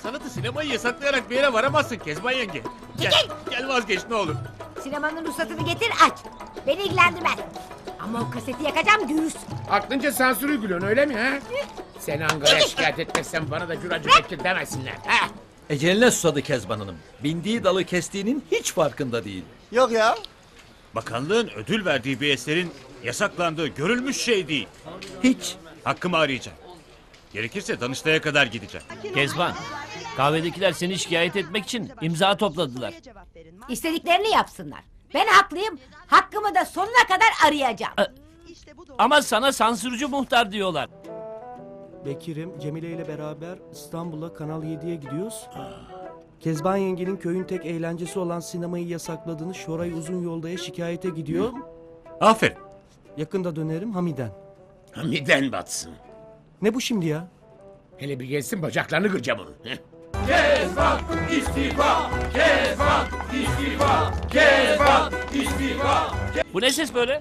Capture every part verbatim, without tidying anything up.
Sanatı sinemayı yasaklayarak bir yere varamazsın Kezban yenge. Gel, gel vazgeç ne olur. Sinemanın ruhsatını getir aç. Beni ilgilendirmez. Ama o kaseti yakacağım dürüst. Aklınca sansür uyguluyorsun öyle mi ha? Seni Ankara'ya şikayet etmezsem bana da curacı bekir demesinler. Ha? Eceline susadı Kezban Hanım. Bindiği dalı kestiğinin hiç farkında değil. Yok ya. Bakanlığın ödül verdiği bir eserin yasaklandığı görülmüş şey değil. Hiç. Hakkımı arayacağım. Gerekirse Danıştay'a kadar gideceğim. Kezban, kahvedekiler seni şikayet etmek için imza topladılar. İstediklerini yapsınlar. Ben haklıyım. Hakkımı da sonuna kadar arayacağım. Ama sana sansürcü muhtar diyorlar. Bekir'im, Cemile ile beraber İstanbul'a Kanal yediye gidiyoruz. Kezban yengenin köyün tek eğlencesi olan sinemayı yasakladığını Şoray Uzun Yolda'ya şikayete gidiyor. Aferin. Yakında dönerim Hamiden. Hamiden batsın. Ne bu şimdi ya? Hele bir gelsin bacaklarını kıracağım onun. Kezban istifa! Kezban istifa! Kezban istifa! Bu ne ses böyle?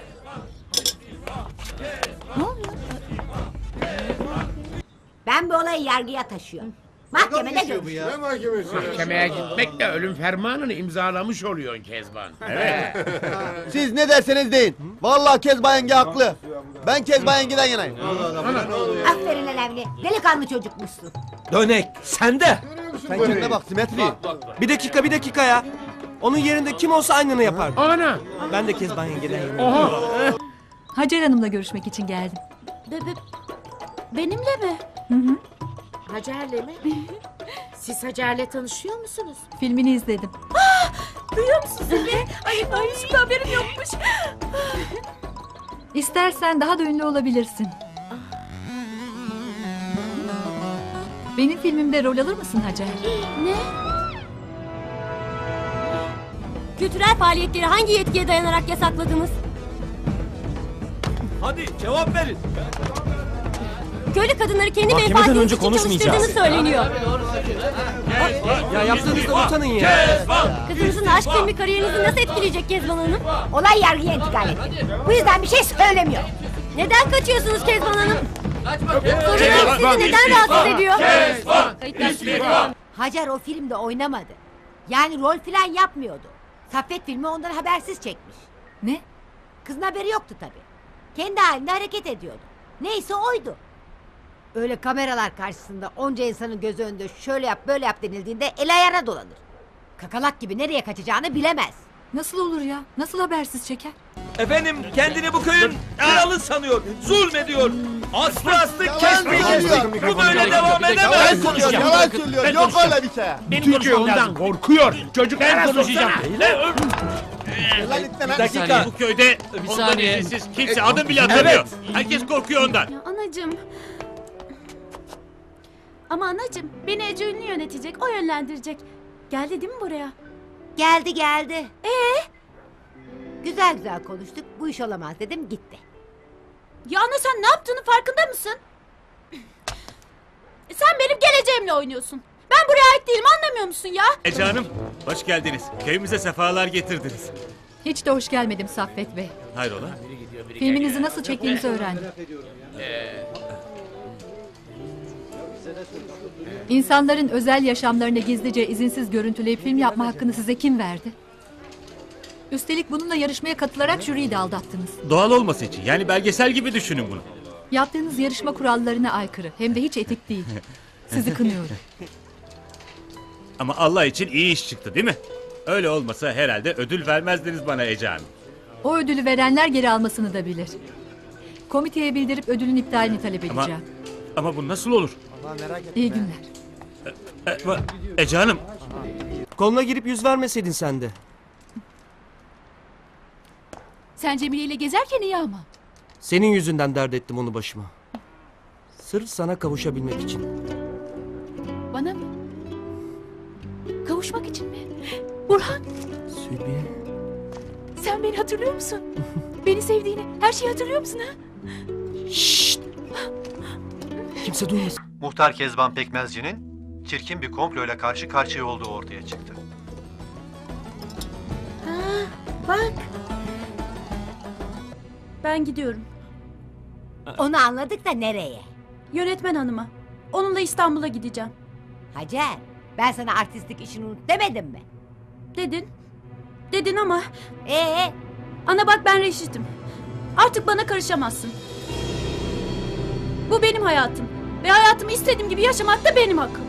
Ben bu olayı yargıya taşıyorum. Mahkemede görüşürüz. Mahkemeye gitmekle ölüm fermanını imzalamış oluyorsun Kezban. Siz ne derseniz deyin. Vallahi Kezban yenge haklı. Ben Kezban yengeden yanayım. Aferin Elevli. Delikanlı çocukmuşsun. Dönek sende. Sen kendine bak Simetri. Bir dakika bir dakika ya. Onun yerinde kim olsa aynını yapardı. Ana! Ben de Kezban yengeden yanayım. Oha! Hacer Hanım'la görüşmek için geldim. Bebe, benimle mi? Hı hı. Hacer'le mi? Siz Hacer'le tanışıyor musunuz? Filmini izledim. Duyuyor musun Zülfü? Ay, ay hiçbir haberim yokmuş. İstersen daha da ünlü olabilirsin. Benim filmimde rol alır mısın Hacer? Ne? Kültürel faaliyetleri hangi yetkiye dayanarak yasakladınız? Hadi cevap verin. Köylü kadınları kendi Mahkemeden menfaatiniz önce için konuşmayacağız. çalıştırdığını söyleniyor. Ya yaptığınızda utanın ya. Kızınızın aşk filmi kariyerinizi nasıl etkileyecek Kezban Hanım? Olay yargıya intikal etti. Bu yüzden bir şey söylemiyor. Neden kaçıyorsunuz Kezban Hanım? Sorularım sizi neden rahatsız ediyor? Kayıtlar. Hacer o filmde oynamadı. Yani rol filan yapmıyordu. Saffet filmi ondan habersiz çekmiş. Ne? Kızın haberi yoktu tabii. Kendi halinde hareket ediyordu. Neyse oydu. Öyle kameralar karşısında onca insanın gözü önünde şöyle yap böyle yap denildiğinde el ayağına dolanır. Kakalak gibi nereye kaçacağını bilemez. Nasıl olur ya? Nasıl habersiz çeker? Efendim kendini bu köyün kralı sanıyor. Zulmediyor. Aslı aslı kesmeyeceğiz. Bu böyle devam edemez. konuşacağım. Yalan söylüyor. Ben Yok konuşacağım. öyle bir şey. Benim Türkiye konuşmam ondan lazım. korkuyor. Çocuklara Ben konuşacağım. Lan itme lan. Dakika. Bu köyde Bir ondan saniye. izinsiz kimse adım bile atamıyor. Herkes korkuyor ondan. Ya anacığım. Ama anacığım beni Ece Ünlü yönetecek, o yönlendirecek. Geldi değil mi buraya? Geldi geldi. Ee? Güzel güzel konuştuk. Bu iş olamaz dedim gitti. Ya ana sen ne yaptığının farkında mısın? Sen benim geleceğimle oynuyorsun. Ben buraya ait değilim, anlamıyor musun ya? Ece Hanım hoş geldiniz. Köyümüze sefalar getirdiniz. Hiç de hoş gelmedim Saffet Bey. Hayrola? Filminizi nasıl çektiğinizi öğrendim. İnsanların özel yaşamlarını gizlice izinsiz görüntüleyip film yapma hakkını size kim verdi? Üstelik bununla yarışmaya katılarak jüriyi de aldattınız. Doğal olması için yani belgesel gibi düşünün bunu. Yaptığınız yarışma kurallarına aykırı. Hem de hiç etik değil. Sizi kınıyorum. Ama Allah için iyi iş çıktı değil mi? Öyle olmasa herhalde ödül vermezdiniz bana Ece Hanım. O ödülü verenler geri almasını da bilir. Komiteye bildirip ödülün iptalini talep Ama, edeceğim. ama bu nasıl olur? İyi günler. E, ba- Ece Hanım. Koluna girip yüz vermeseydin sen de. Sen Cemile ile gezerken iyi ama. Senin yüzünden dert ettim onu başıma. Sırf sana kavuşabilmek için. Bana mı? Kavuşmak için mi? Burhan, Sülbiye. sen beni hatırlıyor musun? Beni sevdiğini, her şeyi hatırlıyor musun ha? Şşşt. Kimse duymasın. Muhtar Kezban Pekmezci'nin çirkin bir komployla karşı karşıya olduğu ortaya çıktı. Ha, bak. Ben gidiyorum. Onu anladık da nereye? Yönetmen hanıma. Onunla İstanbul'a gideceğim. Hacer, ben sana artistlik işini unut demedim mi? Dedin. Dedin ama Ee, ana bak ben reşitim. Artık bana karışamazsın. Bu benim hayatım. Ve hayatımı istediğim gibi yaşamak da benim hakkım.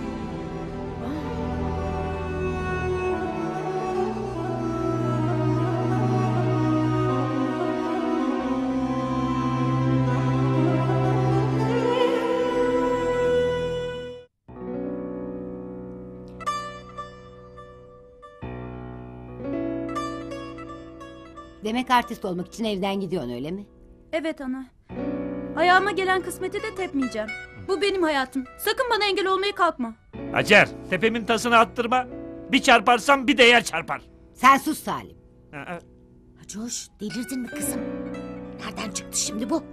demek artist olmak için evden gidiyorsun öyle mi? Evet ana. Ayağıma gelen kısmeti de tepmeyeceğim. Bu benim hayatım. Sakın bana engel olmaya kalkma. Hacer, tepemin tasını attırma. Bir çarparsam bir de yer çarpar. Sen sus Salim. Aa, Coş, delirdin mi kızım? Nereden çıktı şimdi bu?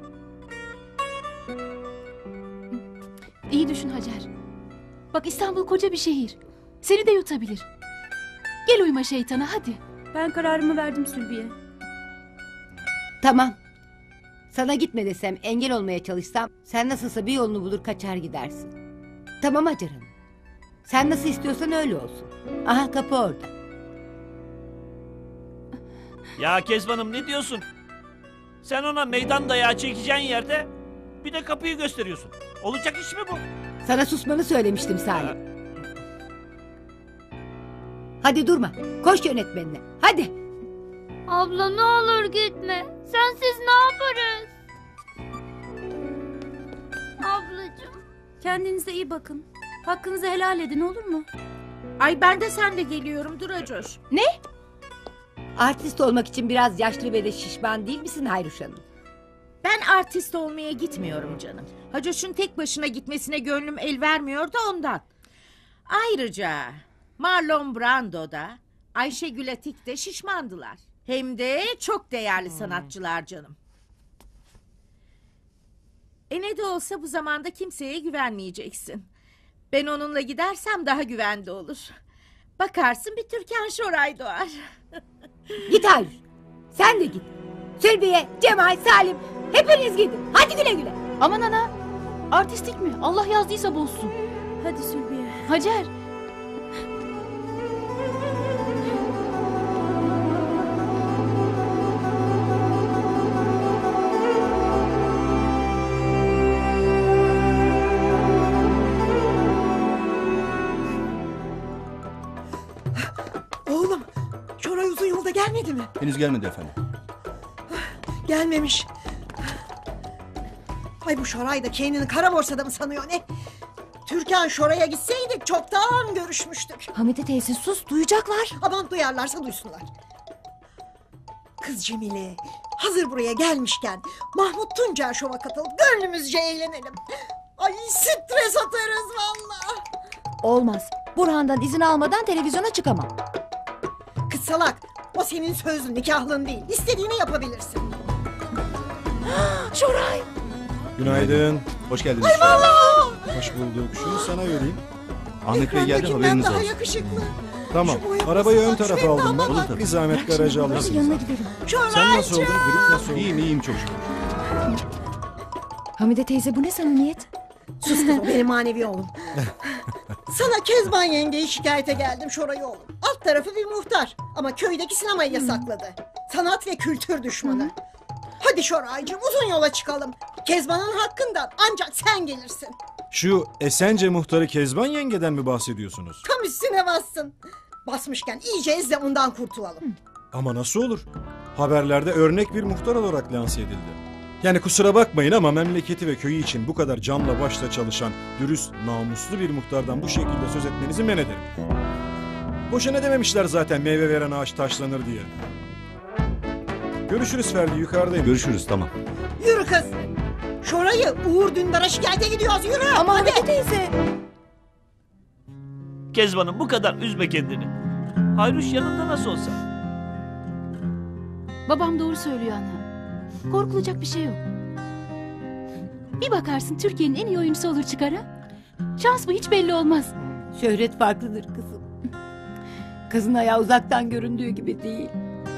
İyi düşün Hacer. Bak İstanbul koca bir şehir. Seni de yutabilir. Gel uyuma şeytana hadi. Ben kararımı verdim Sülbiye. Tamam. Sana gitme desem, engel olmaya çalışsam, sen nasılsa bir yolunu bulur kaçar gidersin. Tamam Hacer Hanım. Sen nasıl istiyorsan öyle olsun. Aha kapı orada. Ya Kezban'ım ne diyorsun? Sen ona meydan dayağı çekeceğin yerde bir de kapıyı gösteriyorsun. Olacak iş mi bu? Sana susmanı söylemiştim Salim. Hadi durma. Koş yönetmenine. Hadi. Abla ne olur gitme. Sensiz ne yaparız? Ablacığım. Kendinize iyi bakın. Hakkınızı helal edin olur mu? Ay ben de sen de geliyorum dur Acoş. Ne? Artist olmak için biraz yaşlı ve de şişman değil misin Hayruş Hanım? Ben artist olmaya gitmiyorum canım. Hacoş'un tek başına gitmesine gönlüm el vermiyor da ondan. Ayrıca Marlon Brando da Ayşegül Atik de şişmandılar. Hem de çok değerli sanatçılar canım. E ne de olsa bu zamanda kimseye güvenmeyeceksin. Ben onunla gidersem daha güvende olur. Bakarsın bir Türkan Şoray doğar. Git Hayruş. Sen de git. Sülbiye, Cemal, Salim. Hepiniz gidin. Hadi güle güle. Aman ana. Artistlik mi? Allah yazdıysa bozsun. Hadi Sülbiye. Hacer. Oğlum, Şoray uzun yolda gelmedi mi? Henüz gelmedi efendim. Gelmemiş. Ay bu Şoray da kendini kara borsada mı sanıyor ne? Türkan Şoray'a gitseydik çoktan görüşmüştük. Hamide teyze sus duyacaklar. Aman duyarlarsa duysunlar. Kız Cemile, hazır buraya gelmişken Mahmut Tuncer Şov'a katıl, gönlümüzce eğlenelim. Ay stres atarız valla. Olmaz. Burhan'dan izin almadan televizyona çıkamam. Kız salak, o senin sözlü nikahlın değil. İstediğini yapabilirsin. Şoray. Günaydın. Hoş geldiniz. Ay vallahi. Hoş bulduk. Şunu sana vereyim. Ahmet Bey geldi, Ekrandakinden haberiniz daha olsun. yakışıklı. Tamam. Şu boya Arabayı ön basma, tarafa şu aldım endama ben. bak. Bir zahmet garajı alırsınız. Yanına gidelim. Sen nasıl oldun? Grip nasıl oldu? İyiyim iyiyim çok şükür. Hamide teyze bu ne samimiyet? Sus kız, o benim manevi oğlum. Sana Kezban yengeyi şikayete geldim Şoray oğlum. Alt tarafı bir muhtar ama köydeki sinemayı yasakladı. Sanat ve kültür düşmanı. Hadi Şoraycığım uzun yola çıkalım. Kezban'ın hakkından ancak sen gelirsin. Şu Esence muhtarı Kezban yengeden mi bahsediyorsunuz? Tam üstüne bassın. Basmışken iyice ezle ondan kurtulalım. Ama nasıl olur? Haberlerde örnek bir muhtar olarak lanse edildi. Yani kusura bakmayın ama memleketi ve köyü için bu kadar canla başla çalışan, dürüst, namuslu bir muhtardan bu şekilde söz etmenizi men ederim. Boşuna dememişler zaten meyve veren ağaç taşlanır diye. Görüşürüz Ferdi, yukarıdayım. Görüşürüz, tamam. Yürü kız. Şoray'ı Uğur Dündar'a şikayete gidiyoruz, yürü. Ama hadi. Hamide teyze. Kezban'ım bu kadar üzme kendini. Hayruş yanında nasıl olsa. Babam doğru söylüyor ana. Korkulacak bir şey yok. Bir bakarsın Türkiye'nin en iyi oyuncusu olur çıkar ha. Şans bu hiç belli olmaz. Şöhret farklıdır kızım. Kızın ayağı uzaktan göründüğü gibi değil.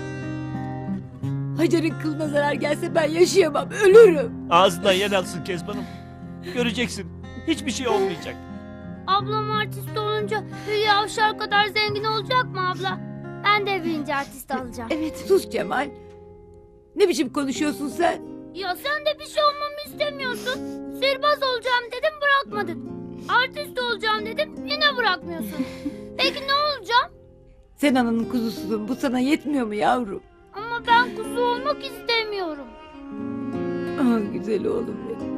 Hacer'in kılına zarar gelse ben yaşayamam, ölürüm. Ağzından yer alsın Kezban'ım. Göreceksin. Hiçbir şey olmayacak. Ablam artist olunca Hülya Avşar kadar zengin olacak mı abla? Ben de büyüyünce artist olacağım. Evet sus Cemal. Ne biçim konuşuyorsun sen? Ya sen de bir şey olmamı istemiyorsun. Sihirbaz olacağım dedim bırakmadın. Artist olacağım dedim yine bırakmıyorsun. Peki ne olacağım? Sen ananın kuzususun. Bu sana yetmiyor mu yavrum? Ama ben kuzu olmak istemiyorum. Ah güzel oğlum benim.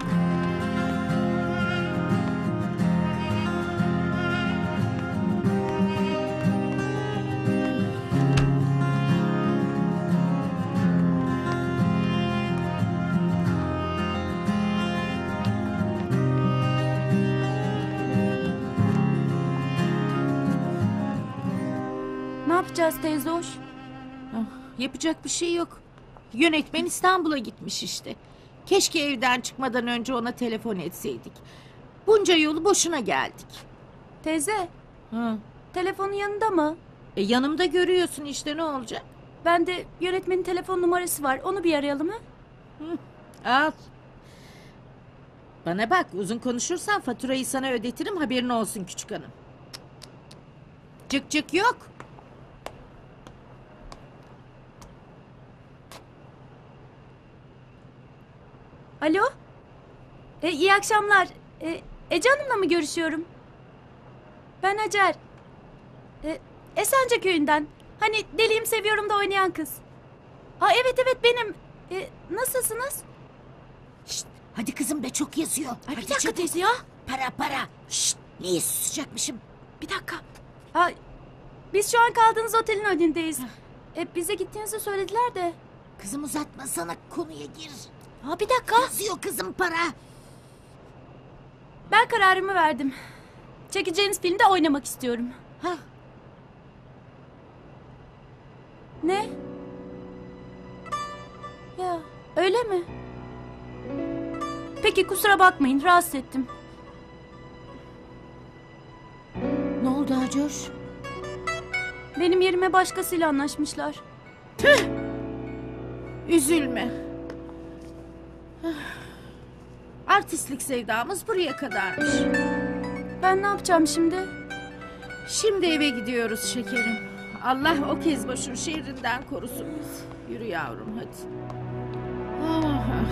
Ne yapacağız teyze hoş? Ah, yapacak bir şey yok. Yönetmen İstanbul'a gitmiş işte. Keşke evden çıkmadan önce ona telefon etseydik. Bunca yolu boşuna geldik. Teyze. Hı. Telefonun yanında mı? E, yanımda görüyorsun işte ne olacak? Ben de yönetmenin telefon numarası var. Onu bir arayalım mı? Hı. Al. Bana bak uzun konuşursan faturayı sana ödetirim haberin olsun küçük hanım. Cık cık yok. Alo? E, iyi akşamlar. E, Ece Hanım'la mı görüşüyorum? Ben Hacer. E, Esence köyünden. Hani Deliyim Seviyorum da oynayan kız. Aa, evet evet benim. E, nasılsınız? Şşt, hadi kızım be çok yazıyor. Ay, Hadi bir dakika çabuk. teyze ya. Para para. Şşt, niye susacakmışım? Bir dakika. Aa, biz şu an kaldığınız otelin önündeyiz. E, bize gittiğinizi söylediler de. Kızım uzatmasana konuya gir. Aa, bir dakika. Yazıyor kızım para. Ben kararımı verdim. Çekeceğiniz filmde oynamak istiyorum. Ha. Ne? Ya öyle mi? Peki kusura bakmayın rahatsız ettim. Ne oldu Hacoş? Benim yerime başkasıyla anlaşmışlar. Tüh! Üzülme. Artistlik sevdamız buraya kadarmış. Ben ne yapacağım şimdi? Şimdi eve gidiyoruz şekerim. Allah o kezbaşın şerrinden korusun bizi. Yürü yavrum hadi. Ah, ah.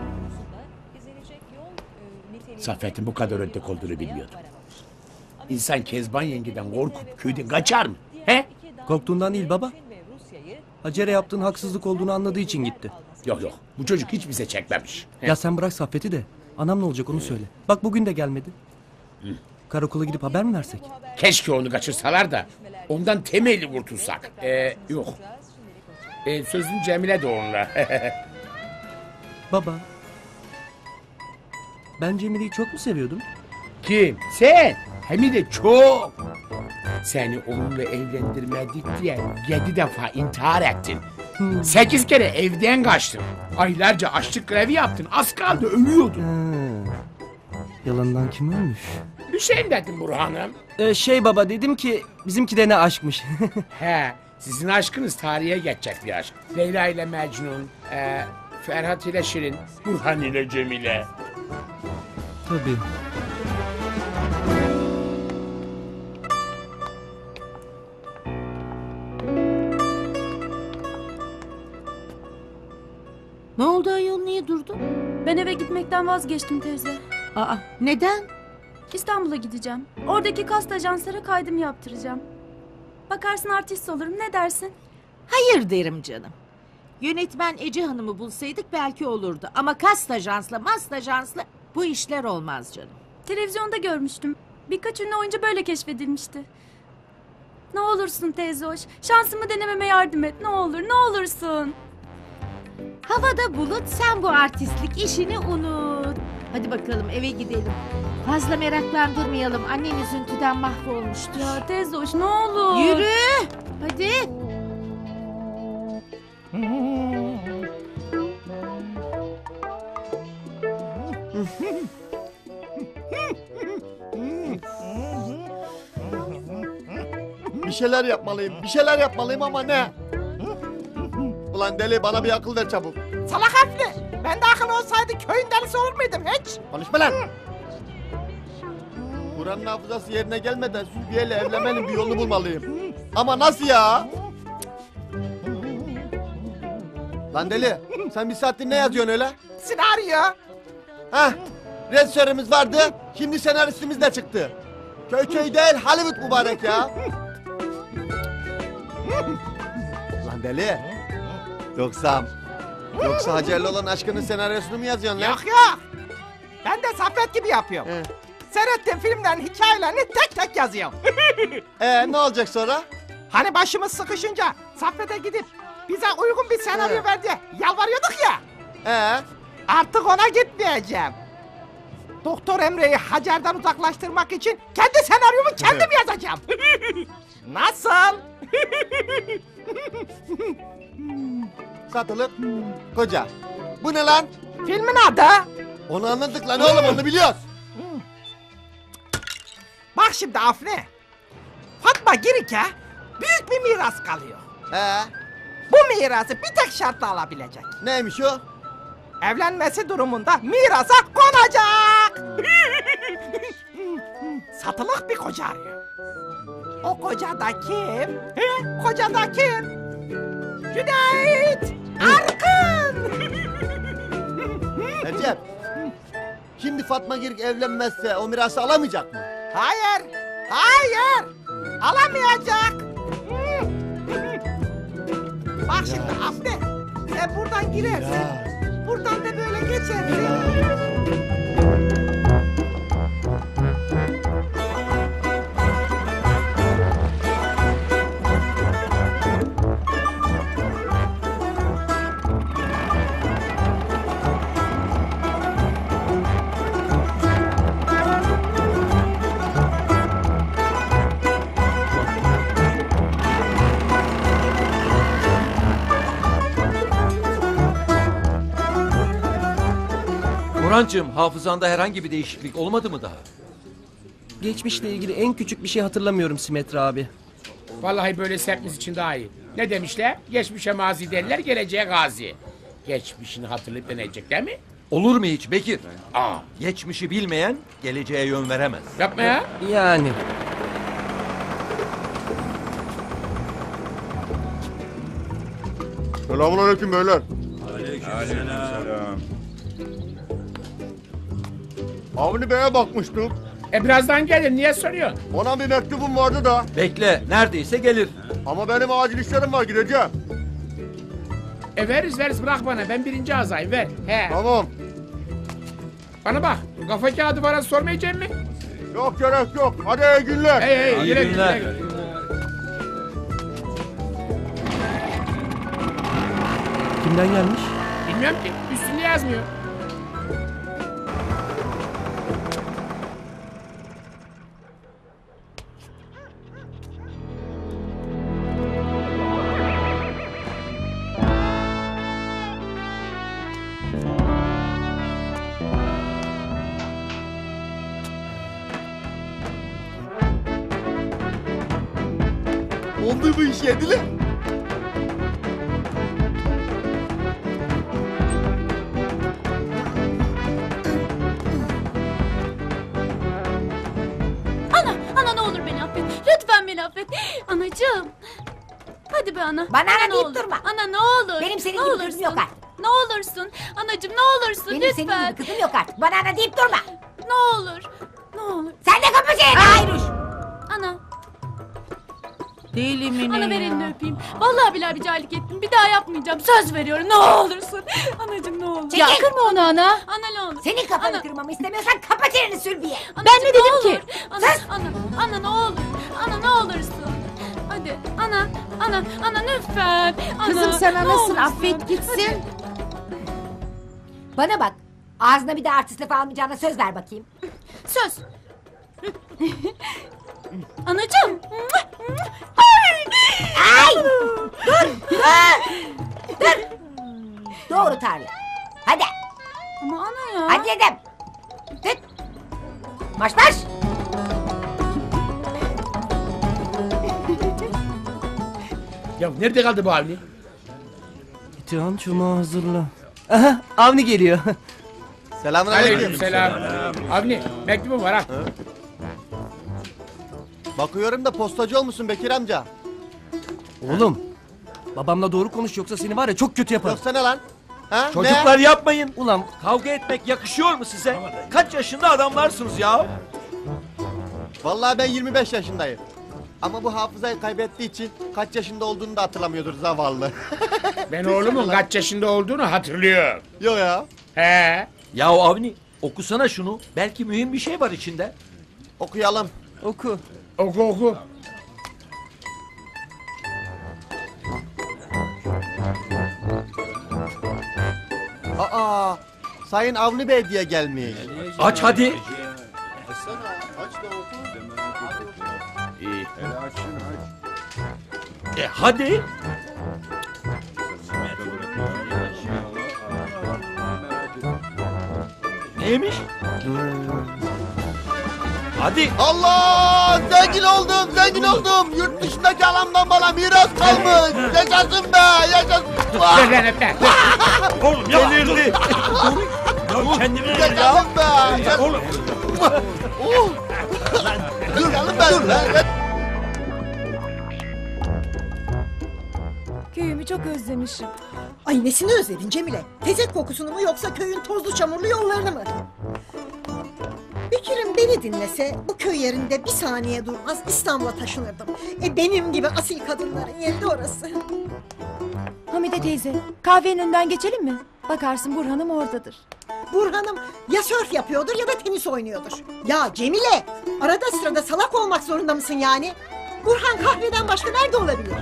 Saffet'in bu kadar ödek olduğunu bilmiyordum. İnsan Kezban yengeden korkup köyden kaçar mı? He? Korktuğundan değil baba. Hacer'e yaptığın haksızlık olduğunu anladığı için gitti. Yok yok bu çocuk hiç bize çekmemiş. He? Ya sen bırak Saffet'i de. Anam ne olacak onu söyle. Bak bugün de gelmedi. Hı. Karakola gidip haber mi versek? Keşke onu kaçırsalar da ondan temelli kurtulsak. Ee, yok. Ee, sözün Cemile de onunla. Baba. Ben Cemile'yi çok mu seviyordum? Kim? Sen. Hem de çok. Seni onunla evlendirmedik diye yedi defa intihar ettin. Hmm. Sekiz kere evden kaçtın. Aylarca açlık grevi yaptın. Az kaldı ölüyordun. Ha. Yalandan kim ölmüş? Hüseyin dedim Burhan'ım. Ee, şey baba dedim ki bizimki de ne aşkmış. He, sizin aşkınız tarihe geçecek bir aşk. Leyla ile Mecnun, e, Ferhat ile Şirin, Burhan ile Cemile. Tabii. Ne oldu ayol niye durdun? Ben eve gitmekten vazgeçtim teyze. Aa, neden? İstanbul'a gideceğim. Oradaki kast ajanslara kaydımı yaptıracağım. Bakarsın artist olurum ne dersin? Hayır derim canım. Yönetmen Ece Hanım'ı bulsaydık belki olurdu. Ama kast ajansla mast ajansla bu işler olmaz canım. Televizyonda görmüştüm. Birkaç ünlü oyuncu böyle keşfedilmişti. Ne olursun teyze hoş. Şansımı denememe yardım et. Ne olur ne olursun. Havada bulut sen bu artistlik işini unut. Hadi bakalım eve gidelim. Fazla meraklandırmayalım. Annen üzüntüden mahvolmuştur. Ya teyze hoş ne olur. Yürü. Hadi. Bir şeyler yapmalıyım, bir şeyler yapmalıyım ama ne? Ulan deli bana bir akıl ver çabuk. Salak haklı. Ben de akıl olsaydı köyün delisi olur muydum hiç? Konuşma lan. Bu Buranın hafızası yerine gelmeden Sülbiye'yle evlenmenin bir yolunu bulmalıyım. Ama nasıl ya? Lan deli, sen bir saattir ne yazıyorsun öyle? Senaryo. Hah, rejisörümüz vardı, şimdi senaristimiz de çıktı. Köy köy değil, Hollywood mübarek ya. Lan deli. Yoksa... Yoksa Hacer'le olan aşkının senaryosunu mu yazıyorsun lan? Yok yok. Ben de Saffet gibi yapıyorum. He. Seyrettiğim filmlerin hikayelerini tek tek yazıyorum. Ee, ne olacak sonra? Hani başımız sıkışınca Saffet'e gidip bize uygun bir senaryo He. ver diye yalvarıyorduk ya. Ee? Artık ona gitmeyeceğim. Doktor Emre'yi Hacer'den uzaklaştırmak için kendi senaryomu kendim yazacağım. Nasıl? Satılık koca. Bu ne lan? Filmin adı. Onu anladık lan oğlum, onu biliyoruz. Bak şimdi Afne. Fatma Girik'e büyük bir miras kalıyor. He. Bu mirası bir tek şartla alabilecek. Neymiş o? Evlenmesi durumunda mirasa konacak. Satılık bir koca arıyor. O koca da kim? He? Koca da kim? Cüneyt Arkın. Recep. Şimdi Fatma Girik evlenmezse o mirası alamayacak mı? Hayır. Hayır. Alamayacak. Bak şimdi Afne. Sen buradan girersin. Buradan da böyle geçersin. Burhancığım, hafızanda herhangi bir değişiklik olmadı mı daha? Geçmişle ilgili en küçük bir şey hatırlamıyorum Simetre abi. Vallahi böyle hepimiz için daha iyi. Ne demişler? Geçmişe mazi derler, geleceğe gazi. Geçmişini hatırlayıp deneyecek değil mi? Olur mu hiç Bekir? Aa. Geçmişi bilmeyen geleceğe yön veremez. Yapma ya. Yani. Selamünaleyküm beyler. Aleykümselam. Avni Bey'e bakmıştık. E birazdan gelir, niye soruyorsun? Ona bir mektubum vardı da. Bekle, neredeyse gelir. Ama benim acil işlerim var, gideceğim. E veririz veririz, bırak bana, ben birinci azayım, ver. He. Tamam. Bana bak, kafa kağıdı falan sormayacak mı? Yok gerek yok. Hadi iyi günler. Hey hey, İyi güle günler. güle. Kimden gelmiş? Bilmiyorum ki, üstünde yazmıyor. Oldu bu iş yedili. Ana, ana ne olur beni affet. Lütfen beni affet. Anacığım. Hadi be ana. Bana ana ne deyip olur. durma. Ana ne olur. Benim senin ne gibi olursun. kızım yok artık. Ne olursun. Anacığım ne olursun Benim lütfen. senin gibi kızım yok artık. Bana ana deyip durma. Ne olur. Ne olur. Sen de kapı çeneni. Hayır. Ana. Deli mi ne Ana ver ya? elini öpeyim. Vallahi billahi bir cahillik ettim. Bir daha yapmayacağım. Söz veriyorum. Ne olursun. Anacığım ne olur. Çekil. kırma onu ana. Ana ne olur. Senin kafanı Ana. kırmamı istemiyorsan kapa çeneni Sülbiye. Ben ne dedim ki? Ana, ana, ana ne olur. Ana ne olursun. Hadi ana, ana, ana lütfen. Ana, Kızım sen ne anasını olursun. affet gitsin. Bana bak. Ağzına bir de artist lafı almayacağına söz ver bakayım. Söz. Anacığım. Ay! Dur! Dur! Doğru tarla. Hadi. Ama ana ya. Hadi dedim. Tut. Marş marş. Ya nerede kaldı bu Avni? İtihan çumağı hazırla. Aha, Avni geliyor. Selamünaleyküm. Aleyküm selam. Avni, mektubum var ha. Bakıyorum da postacı olmuşsun Bekir amca. Oğlum babamla doğru konuş yoksa seni var ya çok kötü yaparım. Yoksa ne lan? Ha? Çocuklar yapmayın. Ulan Kavga etmek yakışıyor mu size? Kaç yaşında adamlarsınız ya? Vallahi ben yirmi beş yaşındayım. Ama bu hafızayı kaybettiği için kaç yaşında olduğunu da hatırlamıyordur zavallı. Ben oğlumun kaç yaşında olduğunu hatırlıyorum. Yok ya. He. Ya Avni okusana şunu. Belki mühim bir şey var içinde. Okuyalım. oku. Oku oku. Aa, Sayın Avni Bey diye gelmiş. Aç hadi. E hadi. Neymiş? Hadi. Allah! Zengin oldum, zengin oldum. Yurt dışındaki alamdan bana miras kalmış. Yaşasın be, yaşasın. Ver lan öpme. Oğlum ya. Delirdi. Dur. Kendine gel ya. Yaşasın be. Ya oğlum. Oh! Dur, dur lan. Köyümü çok özlemişim. Ay nesini özledin Cemile? Tezek kokusunu mu yoksa köyün tozlu çamurlu yollarını mı? Bekir'im beni dinlese bu köy yerinde bir saniye durmaz İstanbul'a taşınırdım. E benim gibi asil kadınların yeri de orası. Hamide teyze, kahvenin önünden geçelim mi? Bakarsın Burhan'ım oradadır. Burhan'ım ya sörf yapıyordur ya da tenis oynuyordur. Ya Cemile, arada sırada salak olmak zorunda mısın yani? Burhan kahveden başka nerede olabilir?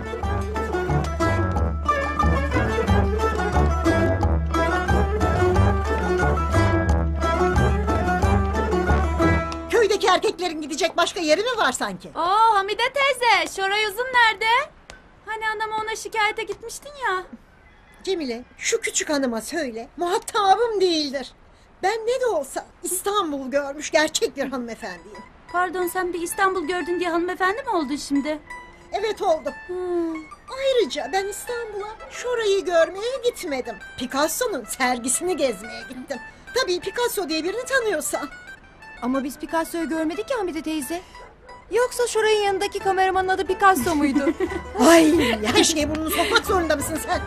Köydeki erkeklerin gidecek başka yeri mi var sanki? Oo Hamide teyze, Şoray Uzun nerede? Hani anama ona şikayete gitmiştin ya. Cemile, şu küçük hanıma söyle, muhatabım değildir. Ben ne de olsa İstanbul görmüş gerçek bir hanımefendiyim. Pardon, sen bir İstanbul gördün diye hanımefendi mi oldun şimdi? Evet oldum. Hmm. Ayrıca ben İstanbul'a Şoray'ı görmeye gitmedim. Picasso'nun sergisini gezmeye gittim. Tabii Picasso diye birini tanıyorsan. Ama biz Picasso'yu görmedik ya Hamide teyze. Yoksa Şoray'ın yanındaki kameramanın adı Picasso muydu? Ay, her şeye burnunu sokmak zorunda mısın sen?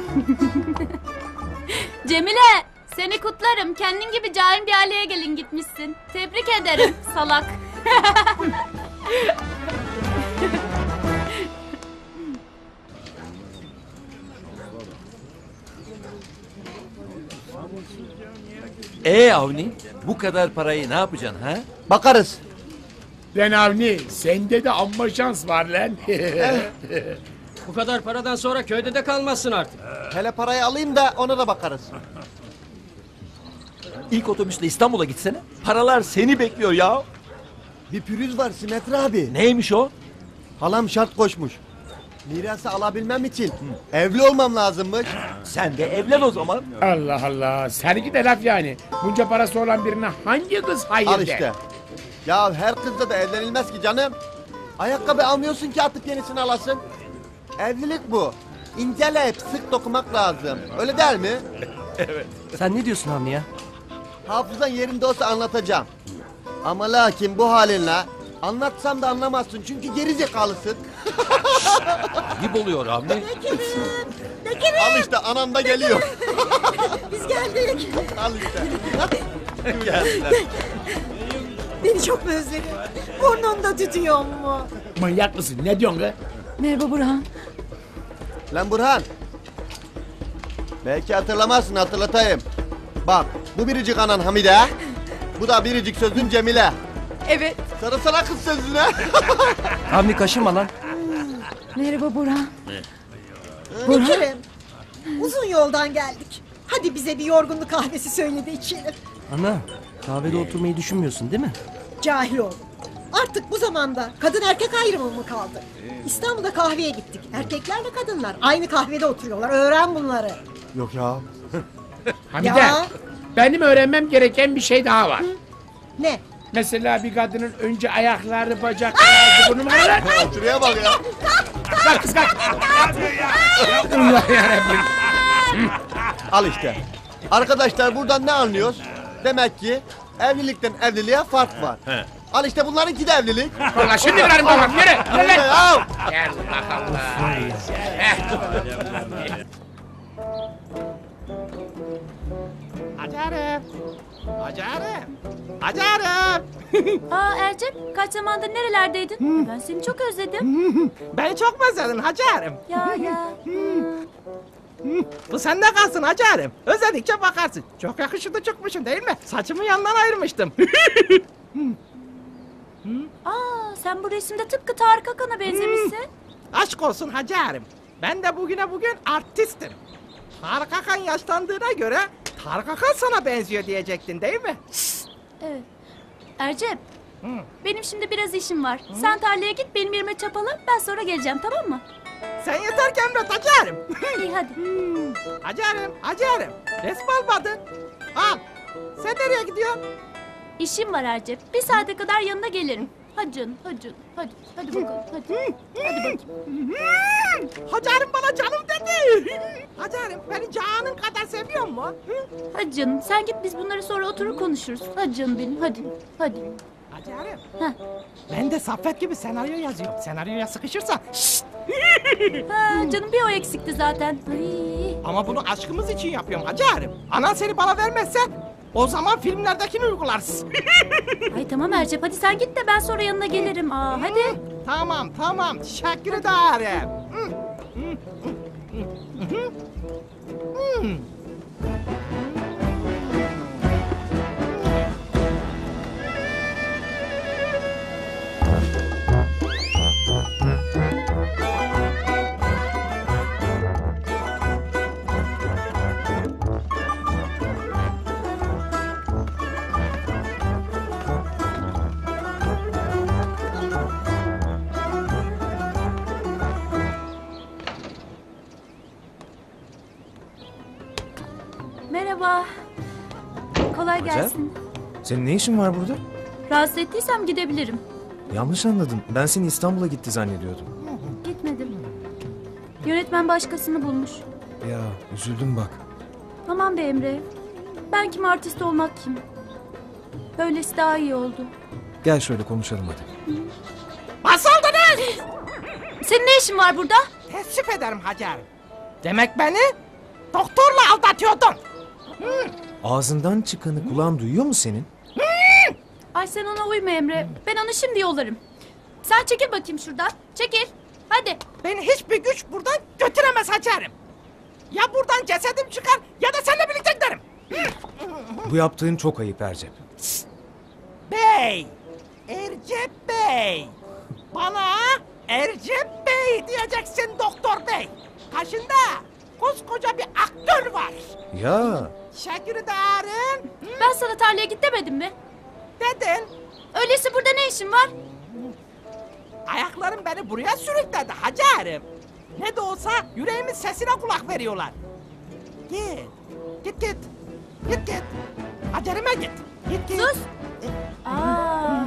Cemile, seni kutlarım. Kendin gibi cahil bir aileye gelin gitmişsin. Tebrik ederim salak. E Avni bu kadar parayı ne yapacaksın ha? Bakarız. Lan Avni sende de amma şans var lan. Bu kadar paradan sonra köyde de kalmazsın artık. Hele parayı alayım da ona da bakarız. İlk otobüsle İstanbul'a gitsene. Paralar seni bekliyor ya. Bir pürüz var Simetri abi. Neymiş o? Halam şart koşmuş. Mirası alabilmem için evli olmam lazımmış. Sen de evlen o zaman. Allah Allah. Seninki de laf yani. Bunca parası olan birine hangi kız hayır Al der? işte. Ya her kızla da evlenilmez ki canım. Ayakkabı almıyorsun ki atıp yenisini alasın. Evlilik bu. İnceleyip sık dokumak lazım. Öyle değil mi? Evet. Sen ne diyorsun Avni ya? Hafızan yerinde olsa anlatacağım. Ama lakin bu halinle anlatsam da anlamazsın çünkü geri zekalısın. Ayıp oluyor Avni. Bekir'im. Al işte anan da geliyor. Biz geldik. Al işte. Geldiler. Beni çok mu özledin? Burnunda tütüyor mu? Manyak mısın? Ne diyorsun be? Merhaba Burhan. Lan Burhan. Belki hatırlamazsın, hatırlatayım. Bak bu biricik anan Hamide. Bu da biricik sözün Cemile. Evet. Sarısana kız sözüne. Avni kaşıma lan. Merhaba Burhan. Bekir'im. Uzun yoldan geldik. Hadi bize bir yorgunluk kahvesi söyle de içelim. Ana kahvede oturmayı düşünmüyorsun değil mi? Cahil oldum. Artık bu zamanda kadın erkek ayrımı mı kaldı? İstanbul'da kahveye gittik. Erkeklerle kadınlar aynı kahvede oturuyorlar. Öğren bunları. Yok ya. Hamide. Ya. Benim öğrenmem gereken bir şey daha var. Ne? Mesela bir kadının önce ayakları, bacakları, bunu mu var? Şuraya bak ya. Kalk kız kalk. Allah yarabbim. Al işte. Arkadaşlar buradan ne anlıyoruz? Demek ki evlilikten evliliğe fark var. He. Al işte bunlarınki de evlilik. Ulan şimdi verin babam yürü. Yürü Yürü lan. ya. Gel Allah Allah. Hacer'im. Hacer'im. Hacer'im. Aa Ercep, kaç zamandır nerelerdeydin? Ben seni çok özledim. Beni çok mu özledin Hacer'im? Ya ya. Bu sende kalsın Hacer'im. Özledikçe bakarsın. Çok yakışıklı çıkmışsın değil mi? Saçımı yandan ayırmıştım. Aa sen bu resimde tıpkı Tarık Akan'a benzemişsin. Aşk olsun Hacer'im. Ben de bugüne bugün artistim. Tarık Akan yaşlandığına göre Tarık Akan sana benziyor diyecektin değil mi? Evet. Ercep. Benim şimdi biraz işim var. Sen tarlaya git, benim yerime çapala. Ben sonra geleceğim, tamam mı? Sen yeter ki emret Hacer'im. İyi hadi. Hacer'im, Hacer'im. Resmi almadın. Al. Sen nereye gidiyorsun? İşim var Ercep. Bir saate kadar yanına gelirim. Hadi canım, hadi canım. Hadi, hadi bakalım. Hadi. Hadi bakayım. Hacer'im bana canım dedi. Hacer'im beni canın kadar seviyor mu? Hadi canım, sen git, biz bunları sonra oturur konuşuruz. Hadi canım benim, hadi. Hadi. Hacer'im. Heh. Ben de Saffet gibi senaryo yazıyorum. Senaryoya sıkışırsan. Ha, canım bir o eksikti zaten. Ay. Ama bunu aşkımız için yapıyorum Hacer'im. Anan seni bana vermezse o zaman filmlerdekini uygularsın. Ay tamam Ercep, hadi sen git de ben sonra yanına gelirim. Aa hadi. Tamam tamam, teşekkür ederim. Merhaba. Kolay gelsin. Senin ne işin var burada? Rahatsız ettiysem gidebilirim. Yanlış anladın. Ben seni İstanbul'a gitti zannediyordum. Gitmedim. Yönetmen başkasını bulmuş. Ya üzüldüm bak. Tamam be Emre. Ben kim, artist olmak kim? Böylesi daha iyi oldu. Gel şöyle konuşalım hadi. Basıldınız! Senin ne işin var burada? Teessüf ederim Hacer'im. Demek beni doktorla aldatıyordun. Ağzından çıkanı kulağın duyuyor mu senin? Ay sen ona uyma Emre. Ben onu şimdi yollarım. Sen çekil bakayım şuradan. Çekil. Hadi. Beni hiçbir güç buradan götüremez Hacer'im. Ya buradan cesedim çıkar ya da seninle birlikte giderim. Bu yaptığın çok ayıp Ercep. Bey. Ercep Bey. Bana Ercep Bey diyeceksin doktor bey. Karşında koskoca bir aktör var. Ya. Teşekkür ederim. Ben sana tarlaya git demedim mi? Dedin. Öyleyse burada ne işin var? Ayaklarım beni buraya sürükledi Hacer'im. Ne de olsa yüreğimin sesine kulak veriyorlar. Git. Git git. Git git. Hacer'ime git. Git git. Sus. Aa.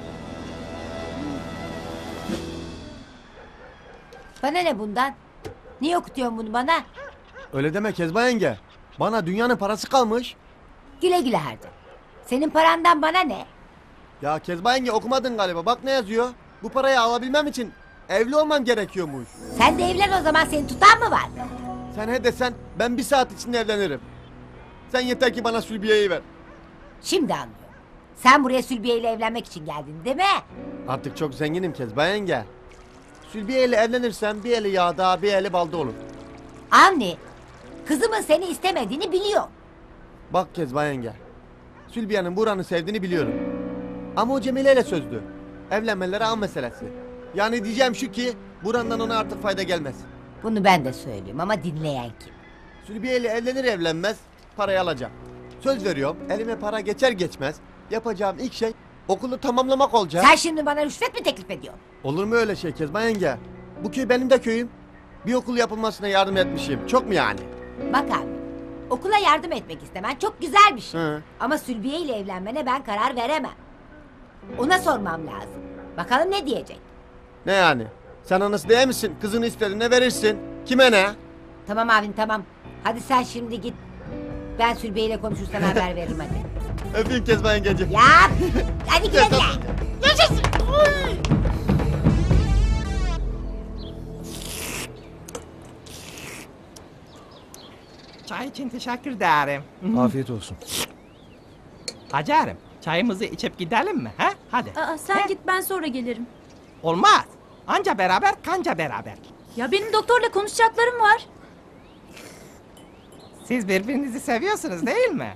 Bana ne bundan? Niye okutuyorsun bunu bana? Öyle deme Kezban yenge. Bana dünyanın parası kalmış. Güle güle harca. Senin parandan bana ne? Ya Kezban yenge okumadın galiba. Bak ne yazıyor. Bu parayı alabilmem için evli olmam gerekiyormuş. Sen de evlen o zaman, seni tutan mı var? Sen he desen ben bir saat içinde evlenirim. Sen yeter ki bana Sülbiye'yi ver. Şimdi anlıyorum. Sen buraya Sülbiye ile evlenmek için geldin değil mi? Artık çok zenginim Kezban yenge. Sülbiye ile evlenirsem bir eli yağda bir eli balda olur. Avni, kızımın seni istemediğini biliyor. Bak Kezban yenge. Sülbiye'nin Burhan'ı sevdiğini biliyorum. Ama o Cemile ile sözdü. Evlenmeleri an meselesi. Yani diyeceğim şu ki Burhan'dan ona artık fayda gelmez. Bunu ben de söyleyeyim ama dinleyen kim? Sülbiye ile evlenir evlenmez parayı alacağım. Söz veriyorum, elime para geçer geçmez yapacağım ilk şey okulu tamamlamak olacak. Sen şimdi bana rüşvet mi teklif ediyorsun? Olur mu öyle şey Kezban yenge? Bu köy benim de köyüm. Bir okul yapılmasına yardım etmişim. Çok mu yani? Bak abi, okula yardım etmek istemen çok güzel bir şey. Hı. Ama Sülbiye ile evlenmene ben karar veremem. Ona sormam lazım. Bakalım ne diyecek? Ne yani? Sen anası değil misin? Kızını istediğine verirsin. Kime ne? Tamam abin tamam. Hadi sen şimdi git. Ben Sülbiye ile konuşursan haber veririm hadi. Öpeyim Kezban yengeciğim. Ya hadi güle güle. Yaşasın. Çay için teşekkür ederim. Afiyet olsun. Hacer'im, çayımızı içip gidelim mi? He? Hadi. Aa, sen git ben sonra gelirim. Olmaz. Anca beraber, kanca beraber. Ya benim doktorla konuşacaklarım var. Siz birbirinizi seviyorsunuz değil mi?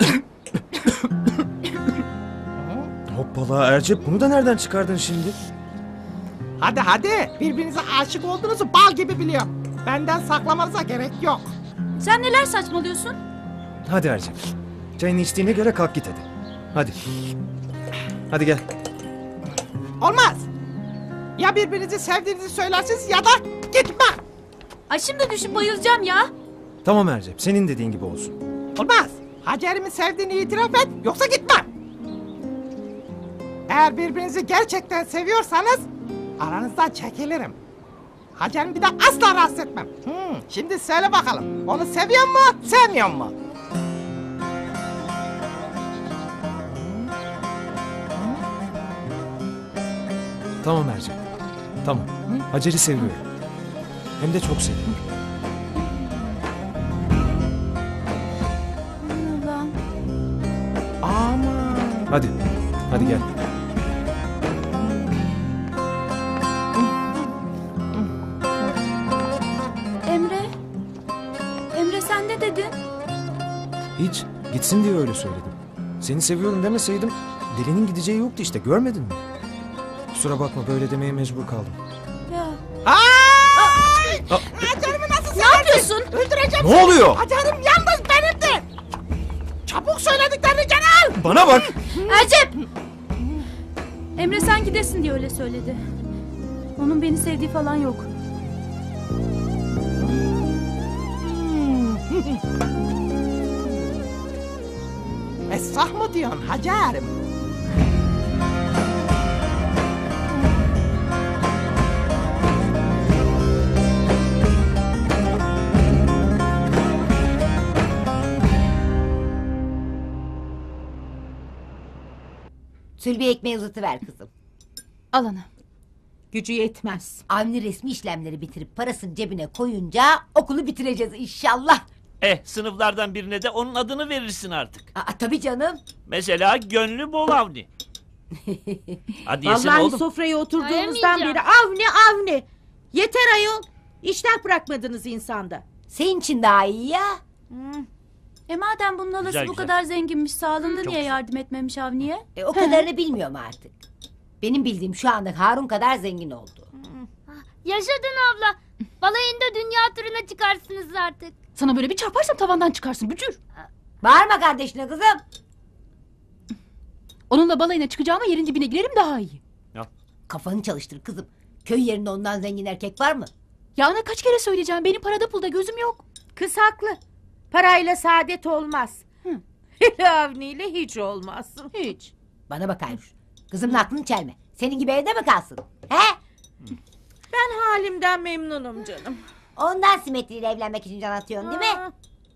Hoppala Ercep, bunu da nereden çıkardın şimdi? Hadi hadi. Birbirinize aşık olduğunuzu bal gibi biliyorum. Benden saklamanıza gerek yok. Sen neler saçmalıyorsun? Hadi Ercep. Çayını içtiğine göre kalk git hadi. Hadi. Hadi gel. Olmaz. Ya birbirinizi sevdiğinizi söylersiniz ya da gitmem. Ay şimdi düşüp bayılacağım ya. Tamam Ercep, senin dediğin gibi olsun. Olmaz. Hacer'imi sevdiğini itiraf et yoksa gitmem. Eğer birbirinizi gerçekten seviyorsanız aranızdan çekilirim. Hacer'imi bir daha asla rahatsız etmem. Hmm, şimdi söyle bakalım. Onu seviyor mu, sevmiyor mu? Tamam Ercep. Tamam. Hacer'i seviyorum. Hem de çok seviyorum. Allah'ım. Aman. Hadi. Hadi gel. Emre. Emre sen ne dedin? Hiç. Gitsin diye öyle söyledim. Seni seviyorum demeseydim delinin gideceği yoktu işte, görmedin mi? Kusura bakma, böyle demeye mecbur kaldım. Ya. Ay! Aa! Hacer'imi nasıl Ne severdin? yapıyorsun? Öldüreceğim Ne seni. oluyor? Hacer'im yalnız benimdi. Çabuk söylediklerini geri al. Bana bak! Ercep! Emre sen gidesin diye öyle söyledi. Onun beni sevdiği falan yok. Esrah mı diyorsun Hacer'im? Sülbiye ekmeği uzatıver kızım. Al ana. Gücü yetmez. Avni resmi işlemleri bitirip parasını cebine koyunca okulu bitireceğiz inşallah. Eh sınıflardan birine de onun adını verirsin artık. Aa, tabii canım. Mesela Gönlü Bol Avni. Hadi yesene Vallahi oğlum. sofraya oturduğumuzdan Dayamayacağım. beri avni avni. Yeter ayol. İştah bırakmadınız insanda. Senin için daha iyi ya. E madem bunun alası Güzel, bu güzel. kadar zenginmiş, sağlığında Çok niye güzel. yardım etmemiş Avni'ye? E, o kadarını bilmiyorum artık. Benim bildiğim şu anda Harun kadar zengin oldu. Yaşadın abla. Balayında dünya turuna çıkarsınız artık. Sana böyle bir çarparsam tavandan çıkarsın bücür. Bağırma kardeşine kızım. Onunla balayına çıkacağıma yerin dibine girerim daha iyi. Kafanı çalıştır kızım. Köy yerinde ondan zengin erkek var mı? Ya ana kaç kere söyleyeceğim, benim parada pulda gözüm yok. Kız haklı. Parayla saadet olmaz. Hele avniyle hiç olmaz. Hiç. Bana bak Ayruş. Kızımın aklını çelme. Senin gibi evde mi kalsın? He? Ben halimden memnunum canım. Ondan simetriyle evlenmek için can atıyorsun değil mi? Aa.